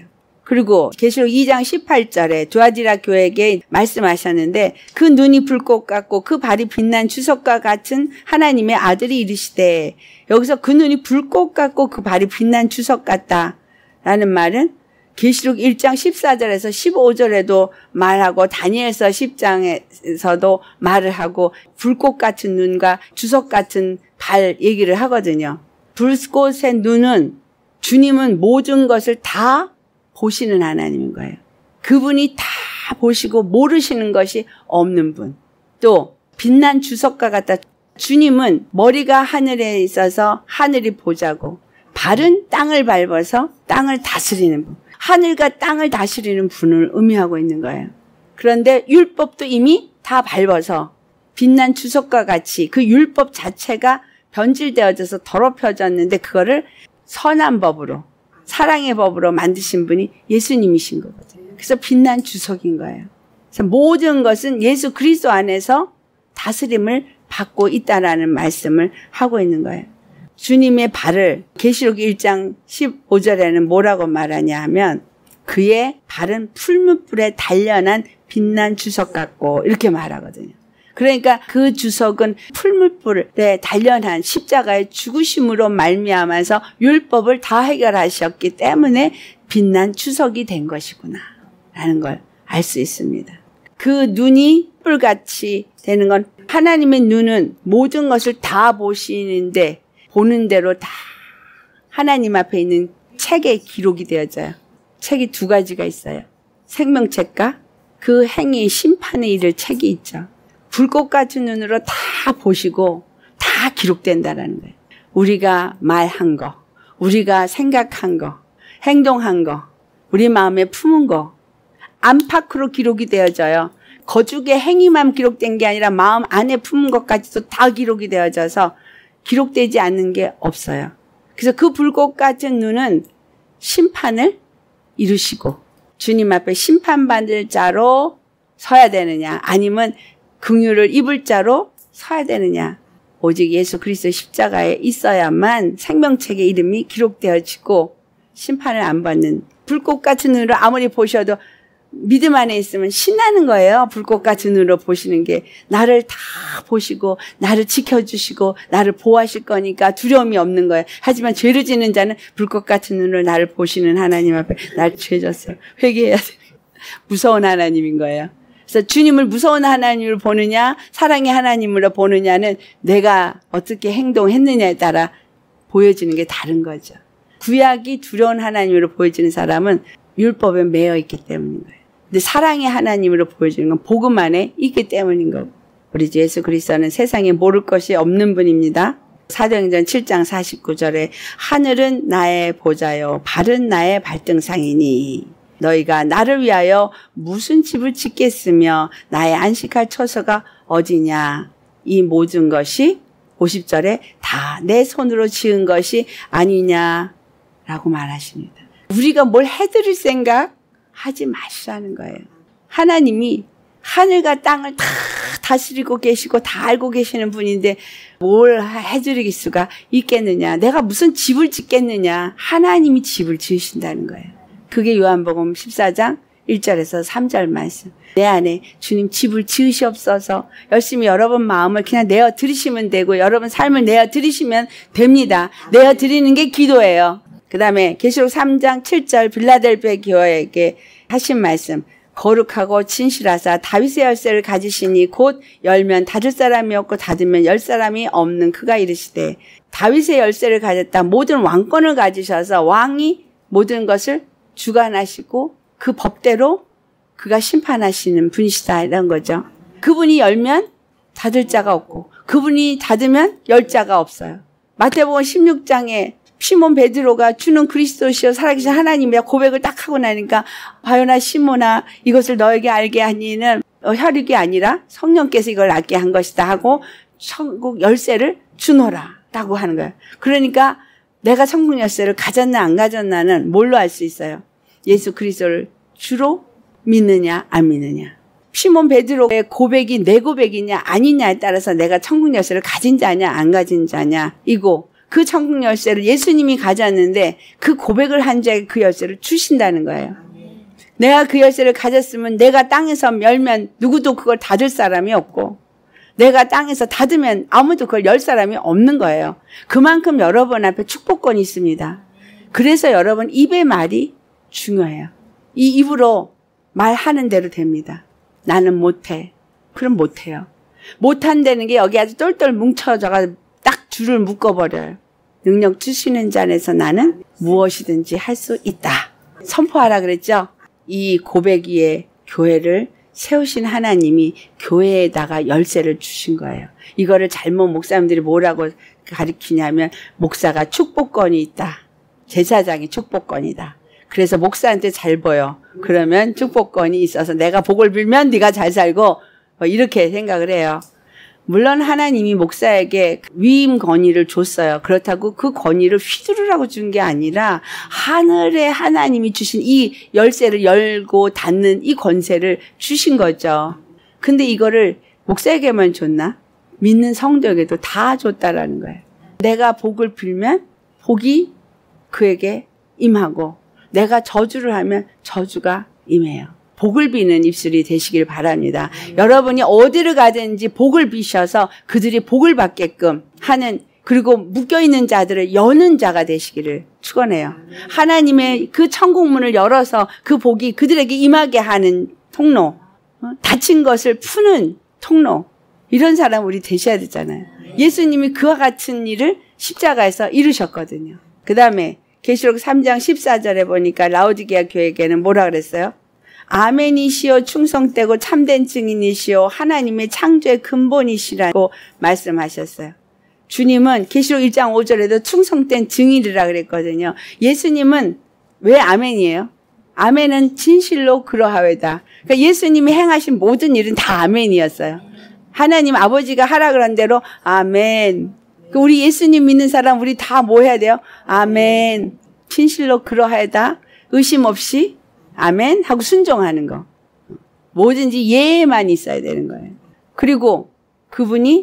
그리고 계시록 이 장 십팔 절에 두아디라 교회에게 말씀하셨는데 그 눈이 불꽃 같고 그 발이 빛난 주석과 같은 하나님의 아들이 이르시되, 여기서 그 눈이 불꽃 같고 그 발이 빛난 주석 같다라는 말은 계시록 일 장 십사 절에서 십오 절에도 말하고 다니엘서 십 장에서도 말을 하고 불꽃 같은 눈과 주석 같은 발 얘기를 하거든요. 불꽃의 눈은 주님은 모든 것을 다 보시는 하나님인 거예요. 그분이 다 보시고 모르시는 것이 없는 분. 또 빛난 주석과 같다. 주님은 머리가 하늘에 있어서 하늘이 보자고, 발은 땅을 밟아서 땅을 다스리는 분. 하늘과 땅을 다스리는 분을 의미하고 있는 거예요. 그런데 율법도 이미 다 밟아서 빛난 주석과 같이 그 율법 자체가 변질되어져서 더럽혀졌는데 그거를 선한 법으로, 사랑의 법으로 만드신 분이 예수님이신 거거든요. 그래서 빛난 주석인 거예요. 그래서 모든 것은 예수 그리스도 안에서 다스림을 받고 있다라는 말씀을 하고 있는 거예요. 주님의 발을 계시록 일 장 십오 절에는 뭐라고 말하냐 하면 그의 발은 풀무불에 단련한 빛난 주석 같고 이렇게 말하거든요. 그러니까 그 주석은 풀무불에 단련한 십자가의 죽으심으로 말미암아서 율법을 다 해결하셨기 때문에 빛난 주석이 된 것이구나 라는 걸 알 수 있습니다. 그 눈이 뿔같이 되는 건 하나님의 눈은 모든 것을 다 보시는데 보는 대로 다 하나님 앞에 있는 책에 기록이 되어져요. 책이 두 가지가 있어요. 생명책과 그 행위 심판에 이를 책이 있죠. 불꽃 같은 눈으로 다 보시고 다 기록된다라는 거예요. 우리가 말한 거, 우리가 생각한 거, 행동한 거, 우리 마음에 품은 거 안팎으로 기록이 되어져요. 거죽의 행위만 기록된 게 아니라 마음 안에 품은 것까지도 다 기록이 되어져서 기록되지 않는 게 없어요. 그래서 그 불꽃 같은 눈은 심판을 이루시고 주님 앞에 심판받을 자로 서야 되느냐 아니면 긍휼을 입을 자로 서야 되느냐. 오직 예수 그리스도 십자가에 있어야만 생명책의 이름이 기록되어지고 심판을 안 받는, 불꽃 같은 눈으로 아무리 보셔도 믿음 안에 있으면 신나는 거예요. 불꽃 같은 눈으로 보시는 게. 나를 다 보시고 나를 지켜주시고 나를 보호하실 거니까 두려움이 없는 거예요. 하지만 죄를 짓는 자는 불꽃 같은 눈으로 나를 보시는 하나님 앞에 날 죄 졌어요. 회개해야 돼요. 무서운 하나님인 거예요. 그래서 주님을 무서운 하나님을 보느냐 사랑의 하나님으로 보느냐는 내가 어떻게 행동했느냐에 따라 보여지는 게 다른 거죠. 구약이 두려운 하나님으로 보여지는 사람은 율법에 매여 있기 때문인 거예요. 근데 사랑의 하나님으로 보여지는 건 복음 안에 있기 때문인 거고. 우리 예수 그리스도는 세상에 모를 것이 없는 분입니다. 사도행전 칠 장 사십구 절에 하늘은 나의 보좌요 발은 나의 발등상이니 너희가 나를 위하여 무슨 집을 짓겠으며 나의 안식할 처소가 어디냐. 이 모든 것이 오십 절에 다 내 손으로 지은 것이 아니냐라고 말하십니다. 우리가 뭘 해드릴 생각 하지 마시라는 거예요. 하나님이 하늘과 땅을 다 다스리고 계시고 다 알고 계시는 분인데 뭘 해드릴 수가 있겠느냐. 내가 무슨 집을 짓겠느냐. 하나님이 집을 지으신다는 거예요. 그게 요한복음 십사 장 일 절에서 삼 절 말씀. 내 안에 주님 집을 지으시옵소서. 열심히 여러분 마음을 그냥 내어 드리시면 되고 여러분 삶을 내어 드리시면 됩니다. 내어 드리는 게 기도예요. 그 다음에 계시록 삼 장 칠 절 빌라델비아 교회에게 하신 말씀. 거룩하고 진실하사 다윗의 열쇠를 가지시니 곧 열면 닫을 사람이 없고 닫으면 열 사람이 없는 그가 이르시되 다윗의 열쇠를 가졌다. 모든 왕권을 가지셔서 왕이 모든 것을 주관하시고 그 법대로 그가 심판하시는 분이시다 이런 거죠. 그분이 열면 닫을 자가 없고 그분이 닫으면 열 자가 없어요. 마태복음 십육 장에 시몬 베드로가 주는 그리스도시여 살아계신 하나님이라 고백을 딱 하고 나니까 바요나 시몬아 이것을 너에게 알게 하니는 혈육이 아니라 성령께서 이걸 알게 한 것이다 하고 천국 열쇠를 주노라 라고 하는 거예요. 그러니까 내가 천국 열쇠를 가졌나 안 가졌나는 뭘로 알 수 있어요? 예수 그리스도를 주로 믿느냐 안 믿느냐. 시몬 베드로의 고백이 내 고백이냐 아니냐에 따라서 내가 천국 열쇠를 가진 자냐 안 가진 자냐 이고 그 천국 열쇠를 예수님이 가졌는데 그 고백을 한 자에게 그 열쇠를 주신다는 거예요. 내가 그 열쇠를 가졌으면 내가 땅에서 열면 누구도 그걸 닫을 사람이 없고 내가 땅에서 닫으면 아무도 그걸 열 사람이 없는 거예요. 그만큼 여러분 앞에 축복권이 있습니다. 그래서 여러분 입의 말이 중요해요. 이 입으로 말하는 대로 됩니다. 나는 못해. 그럼 못해요. 못한다는 게 여기 아주 똘똘 뭉쳐져가 딱 줄을 묶어버려요. 능력 주시는 자 안에서 나는 무엇이든지 할 수 있다. 선포하라 그랬죠? 이 고백 위에 교회를 세우신 하나님이 교회에다가 열쇠를 주신 거예요. 이거를 잘못 목사님들이 뭐라고 가르치냐면 목사가 축복권이 있다. 제사장이 축복권이다. 그래서 목사한테 잘 보여. 그러면 축복권이 있어서 내가 복을 빌면 네가 잘 살고 뭐 이렇게 생각을 해요. 물론 하나님이 목사에게 위임 권위를 줬어요. 그렇다고 그 권위를 휘두르라고 준 게 아니라 하늘에 하나님이 주신 이 열쇠를 열고 닫는 이 권세를 주신 거죠. 근데 이거를 목사에게만 줬나? 믿는 성도에게도 다 줬다라는 거예요. 내가 복을 빌면 복이 그에게 임하고 내가 저주를 하면 저주가 임해요. 복을 비는 입술이 되시길 바랍니다. 음. 여러분이 어디를 가든지 복을 비셔서 그들이 복을 받게끔 하는 그리고 묶여있는 자들을 여는 자가 되시기를 축원해요. 음. 하나님의 그 천국문을 열어서 그 복이 그들에게 임하게 하는 통로, 어? 닫힌 것을 푸는 통로 이런 사람 우리 되셔야 되잖아요. 예수님이 그와 같은 일을 십자가에서 이루셨거든요. 그 다음에 계시록 삼 장 십사 절에 보니까 라오디게아 교회에게는 뭐라 그랬어요? 아멘이시오 충성되고 참된 증인이시오 하나님의 창조의 근본이시라고 말씀하셨어요. 주님은 계시록 일 장 오 절에도 충성된 증인이라 그랬거든요. 예수님은 왜 아멘이에요? 아멘은 진실로 그러하외다. 그러니까 예수님이 행하신 모든 일은 다 아멘이었어요. 하나님 아버지가 하라 그런 대로 아멘. 우리 예수님 믿는 사람 우리 다 뭐 해야 돼요? 아멘. 진실로 그러하외다. 의심 없이 아멘 하고 순종하는 거. 뭐든지 예만 있어야 되는 거예요. 그리고 그분이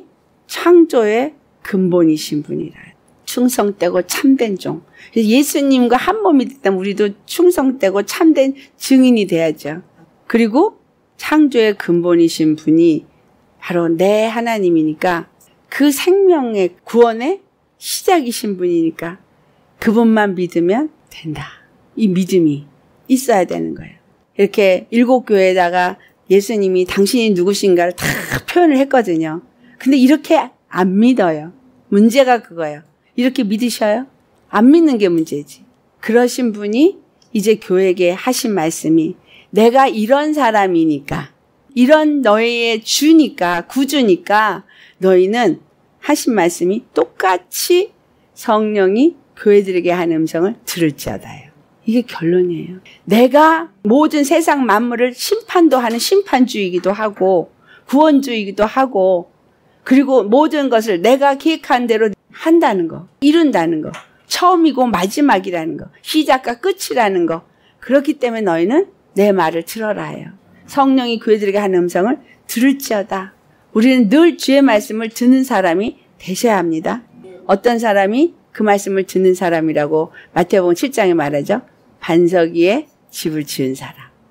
창조의 근본이신 분이라. 충성되고 참된 종. 예수님과 한 몸이 됐다면 우리도 충성되고 참된 증인이 돼야죠. 그리고 창조의 근본이신 분이 바로 내 하나님이니까 그 생명의 구원의 시작이신 분이니까 그분만 믿으면 된다. 이 믿음이 있어야 되는 거예요. 이렇게 일곱 교회에다가 예수님이 당신이 누구신가를 다 표현을 했거든요. 근데 이렇게 안 믿어요. 문제가 그거예요. 이렇게 믿으셔요? 안 믿는 게 문제지. 그러신 분이 이제 교회에게 하신 말씀이 내가 이런 사람이니까 이런 너희의 주니까 구주니까 너희는 하신 말씀이 똑같이 성령이 교회들에게 하는 음성을 들을지어다요. 이게 결론이에요. 내가 모든 세상 만물을 심판도 하는 심판주이기도 하고 구원주이기도 하고 그리고 모든 것을 내가 계획한 대로 한다는 거, 이룬다는 거, 처음이고 마지막이라는 거, 시작과 끝이라는 거. 그렇기 때문에 너희는 내 말을 들어라 해요. 성령이 교회들에게 하는 음성을 들을지어다. 우리는 늘 주의 말씀을 듣는 사람이 되셔야 합니다. 어떤 사람이 그 말씀을 듣는 사람이라고 마태복음 칠 장에 말하죠. 반석 위에 집을 지은 사람.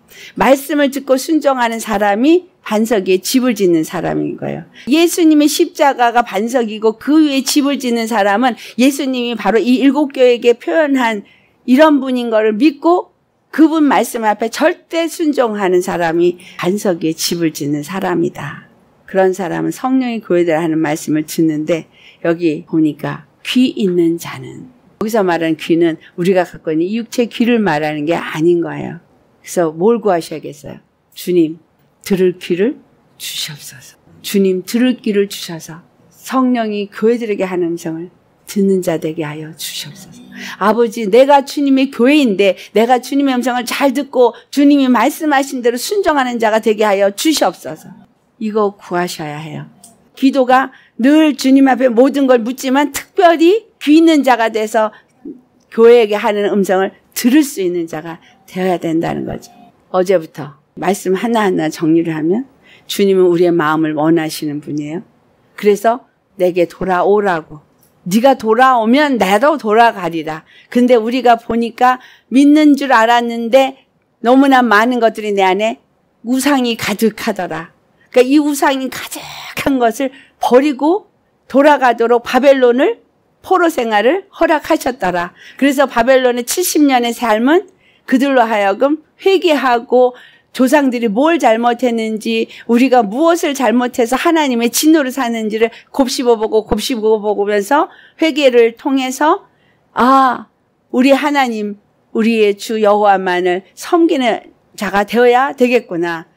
말씀을 듣고 순종하는 사람이 반석 위에 집을 짓는 사람인 거예요. 예수님의 십자가가 반석이고 그 위에 집을 짓는 사람은 예수님이 바로 이 일곱 교회에게 표현한 이런 분인 거를 믿고 그분 말씀 앞에 절대 순종하는 사람이 반석 위에 집을 짓는 사람이다. 그런 사람은 성령이 교회들 하는 말씀을 듣는데 여기 보니까 귀 있는 자는, 여기서 말하는 귀는 우리가 갖고 있는 이 육체 귀를 말하는 게 아닌 거예요. 그래서 뭘 구하셔야겠어요? 주님, 들을 귀를 주시옵소서. 주님, 들을 귀를 주셔서 성령이 교회들에게 하는 음성을 듣는 자 되게 하여 주시옵소서. 아버지, 내가 주님의 교회인데 내가 주님의 음성을 잘 듣고 주님이 말씀하신 대로 순종하는 자가 되게 하여 주시옵소서. 이거 구하셔야 해요. 기도가 늘 주님 앞에 모든 걸 묻지만 특별히 귀 있는 자가 돼서 교회에게 하는 음성을 들을 수 있는 자가 되어야 된다는 거죠. 어제부터 말씀 하나하나 정리를 하면 주님은 우리의 마음을 원하시는 분이에요. 그래서 내게 돌아오라고. 네가 돌아오면 나도 돌아가리라. 근데 우리가 보니까 믿는 줄 알았는데 너무나 많은 것들이 내 안에 우상이 가득하더라. 그러니까 이 우상이 가득한 것을 버리고 돌아가도록 바벨론을 포로 생활을 허락하셨더라. 그래서 바벨론의 칠십 년의 삶은 그들로 하여금 회개하고 조상들이 뭘 잘못했는지, 우리가 무엇을 잘못해서 하나님의 진노를 사는지를 곱씹어보고 곱씹어보면서 회개를 통해서 아, 우리 하나님, 우리의 주 여호와만을 섬기는 자가 되어야 되겠구나.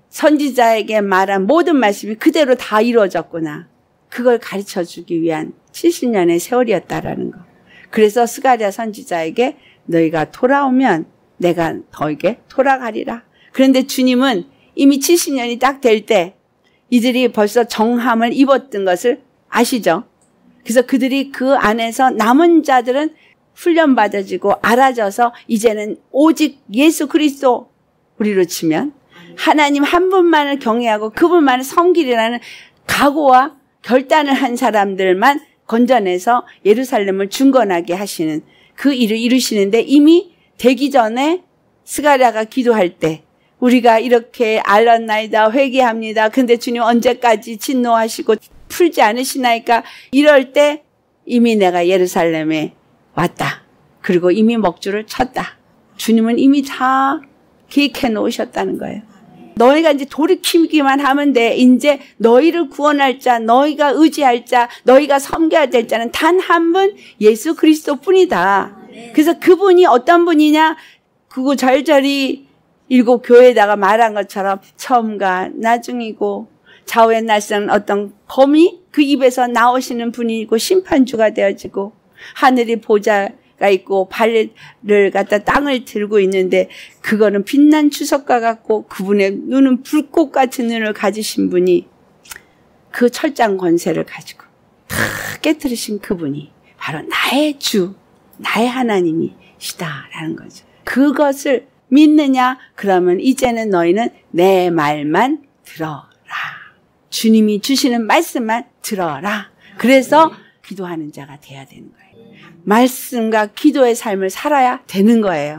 선지자에게 말한 모든 말씀이 그대로 다 이루어졌구나. 그걸 가르쳐주기 위한 칠십 년의 세월이었다라는 거. 그래서 스가랴 선지자에게 너희가 돌아오면 내가 너에게 돌아가리라. 그런데 주님은 이미 칠십 년이 딱 될 때 이들이 벌써 정함을 입었던 것을 아시죠? 그래서 그들이 그 안에서 남은 자들은 훈련받아지고 알아져서 이제는 오직 예수 그리스도, 우리로 치면 하나님 한 분만을 경외하고 그분만을 섬기리라는 각오와 결단을 한 사람들만 건져내서 예루살렘을 중건하게 하시는 그 일을 이루시는데, 이미 되기 전에 스가랴가 기도할 때 우리가 이렇게 알았나이다, 회개합니다. 근데 주님 언제까지 진노하시고 풀지 않으시나이까? 이럴 때 이미 내가 예루살렘에 왔다. 그리고 이미 먹줄을 쳤다. 주님은 이미 다 계획해 놓으셨다는 거예요. 너희가 이제 돌이키기만 하면 돼. 이제 너희를 구원할 자, 너희가 의지할 자, 너희가 섬겨야 될 자는 단 한 분, 예수 그리스도 뿐이다. 그래서 그분이 어떤 분이냐? 그거 절절히 일곱 교회에다가 말한 것처럼 처음과 나중이고 좌우의 날선 어떤 검이 그 입에서 나오시는 분이고 심판주가 되어지고, 하늘이 보좌가 있고 발을 갖다 땅을 들고 있는데 그거는 빛난 추석과 같고, 그분의 눈은 불꽃 같은 눈을 가지신 분이, 그 철장 권세를 가지고 다 깨뜨리신 그분이 바로 나의 주, 나의 하나님이시다라는 거죠. 그것을 믿느냐? 그러면 이제는 너희는 내 말만 들어라. 주님이 주시는 말씀만 들어라. 그래서 기도하는 자가 돼야 되는 거예요. 말씀과 기도의 삶을 살아야 되는 거예요.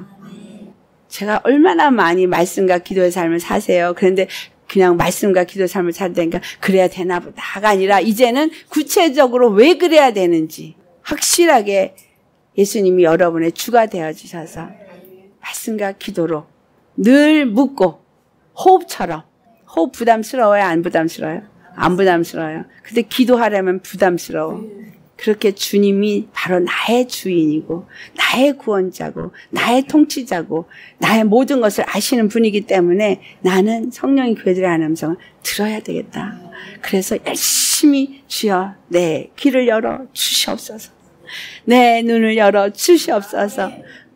제가 얼마나 많이 말씀과 기도의 삶을 사세요. 그런데 그냥 말씀과 기도의 삶을 살다니까 그래야 되나 보다가 아니라 이제는 구체적으로 왜 그래야 되는지 확실하게 예수님이 여러분의 주가 되어주셔서 말씀과 기도로 늘 묻고, 호흡처럼. 호흡 부담스러워요? 안 부담스러워요? 안 부담스러워요. 근데 기도하려면 부담스러워. 그렇게 주님이 바로 나의 주인이고 나의 구원자고 나의 통치자고 나의 모든 것을 아시는 분이기 때문에 나는 성령이 교회들의 하는 음성을 들어야 되겠다. 그래서 열심히 주여 내 귀를 열어 주시옵소서. 내 눈을 열어 주시옵소서.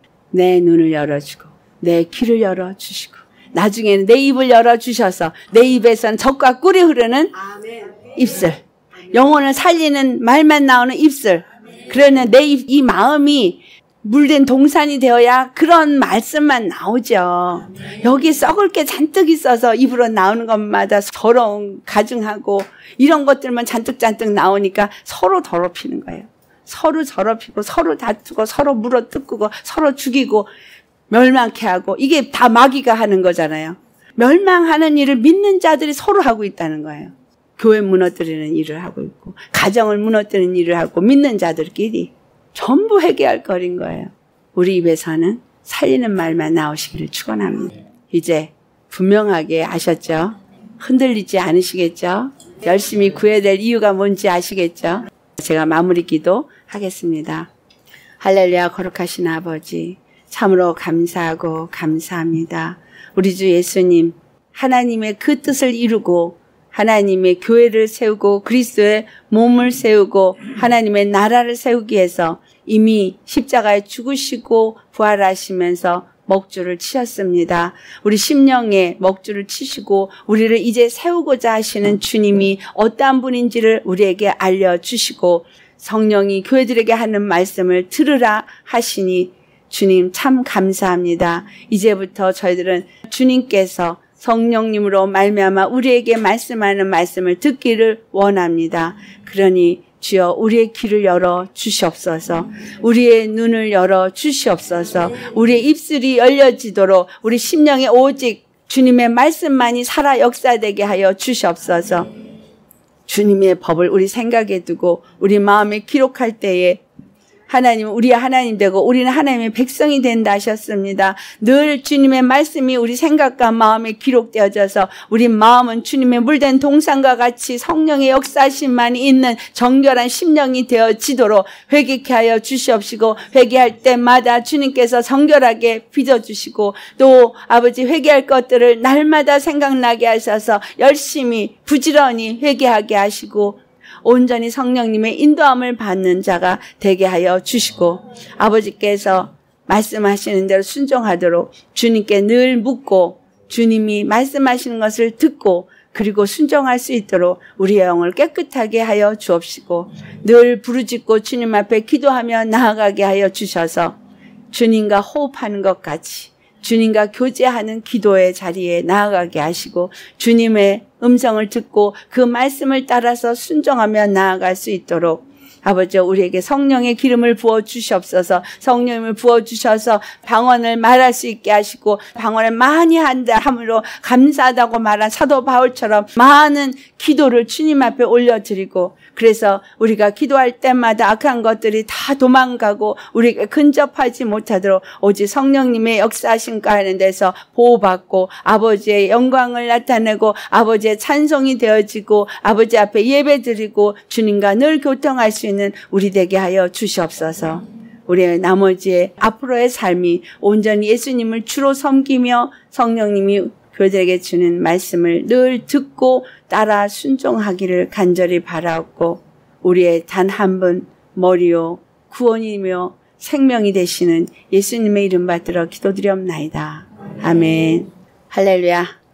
내 눈을 열어주고 내 귀를 열어주시고 나중에는 내 입을 열어주셔서 내 입에선 젖과 꿀이 흐르는 입술, 영혼을 살리는 말만 나오는 입술, 그러는 내 입, 이 마음이 물된 동산이 되어야 그런 말씀만 나오죠. 여기 썩을 게 잔뜩 있어서 입으로 나오는 것마다 더러운 가증하고 이런 것들만 잔뜩잔뜩 나오니까 서로 더럽히는 거예요. 서로 더럽히고 서로 다투고 서로 물어뜯고 서로 죽이고 멸망케 하고, 이게 다 마귀가 하는 거잖아요. 멸망하는 일을 믿는 자들이 서로 하고 있다는 거예요. 교회 무너뜨리는 일을 하고 있고 가정을 무너뜨리는 일을 하고 믿는 자들끼리 전부 회개할 거린 거예요. 우리 입에서는 살리는 말만 나오시기를 축원합니다. 이제 분명하게 아셨죠? 흔들리지 않으시겠죠? 열심히 구해야 될 이유가 뭔지 아시겠죠? 제가 마무리 기도 하겠습니다. 할렐루야. 거룩하신 아버지, 참으로 감사하고 감사합니다. 우리 주 예수님, 하나님의 그 뜻을 이루고 하나님의 교회를 세우고 그리스도의 몸을 세우고 하나님의 나라를 세우기 위해서 이미 십자가에 죽으시고 부활하시면서 먹줄을 치셨습니다. 우리 심령에 먹줄을 치시고 우리를 이제 세우고자 하시는 주님이 어떠한 분인지를 우리에게 알려주시고 성령이 교회들에게 하는 말씀을 들으라 하시니 주님 참 감사합니다. 이제부터 저희들은 주님께서 성령님으로 말미암아 우리에게 말씀하는 말씀을 듣기를 원합니다. 그러니 주여 우리의 귀를 열어 주시옵소서. 우리의 눈을 열어 주시옵소서. 우리의 입술이 열려지도록 우리 심령에 오직 주님의 말씀만이 살아 역사되게 하여 주시옵소서. 주님의 법을 우리 생각에 두고 우리 마음에 기록할 때에 하나님은 우리의 하나님 되고 우리는 하나님의 백성이 된다 하셨습니다. 늘 주님의 말씀이 우리 생각과 마음에 기록되어져서 우리 마음은 주님의 물된 동산과 같이 성령의 역사심만이 있는 정결한 심령이 되어지도록 회개케 하여 주시옵시고, 회개할 때마다 주님께서 정결하게 빚어주시고, 또 아버지 회개할 것들을 날마다 생각나게 하셔서 열심히 부지런히 회개하게 하시고 온전히 성령님의 인도함을 받는 자가 되게 하여 주시고, 아버지께서 말씀하시는 대로 순종하도록 주님께 늘 묻고 주님이 말씀하시는 것을 듣고 그리고 순종할 수 있도록 우리의 영을 깨끗하게 하여 주옵시고, 늘 부르짖고 주님 앞에 기도하며 나아가게 하여 주셔서 주님과 호흡하는 것 같이 주님과 교제하는 기도의 자리에 나아가게 하시고, 주님의 음성을 듣고 그 말씀을 따라서 순종하며 나아갈 수 있도록 아버지 우리에게 성령의 기름을 부어 주시옵소서. 성령을 부어 주셔서 방언을 말할 수 있게 하시고, 방언을 많이 한다 함으로 감사하다고 말한 사도 바울처럼 많은 기도를 주님 앞에 올려드리고, 그래서 우리가 기도할 때마다 악한 것들이 다 도망가고 우리가 근접하지 못하도록 오직 성령님의 역사하심과 하는 데서 보호받고 아버지의 영광을 나타내고 아버지의 찬송이 되어지고 아버지 앞에 예배드리고 주님과 늘 교통할 수 있는 우리 되게 하여 주시옵소서. 우리의 나머지의 앞으로의 삶이 온전히 예수님을 주로 섬기며 성령님이 교회들에게 주는 말씀을 늘 듣고 따라 순종하기를 간절히 바라옵고, 우리의 단 한 분 머리요 구원이며 생명이 되시는 예수님의 이름 받들어 기도드리옵나이다. 아멘. 할렐루야.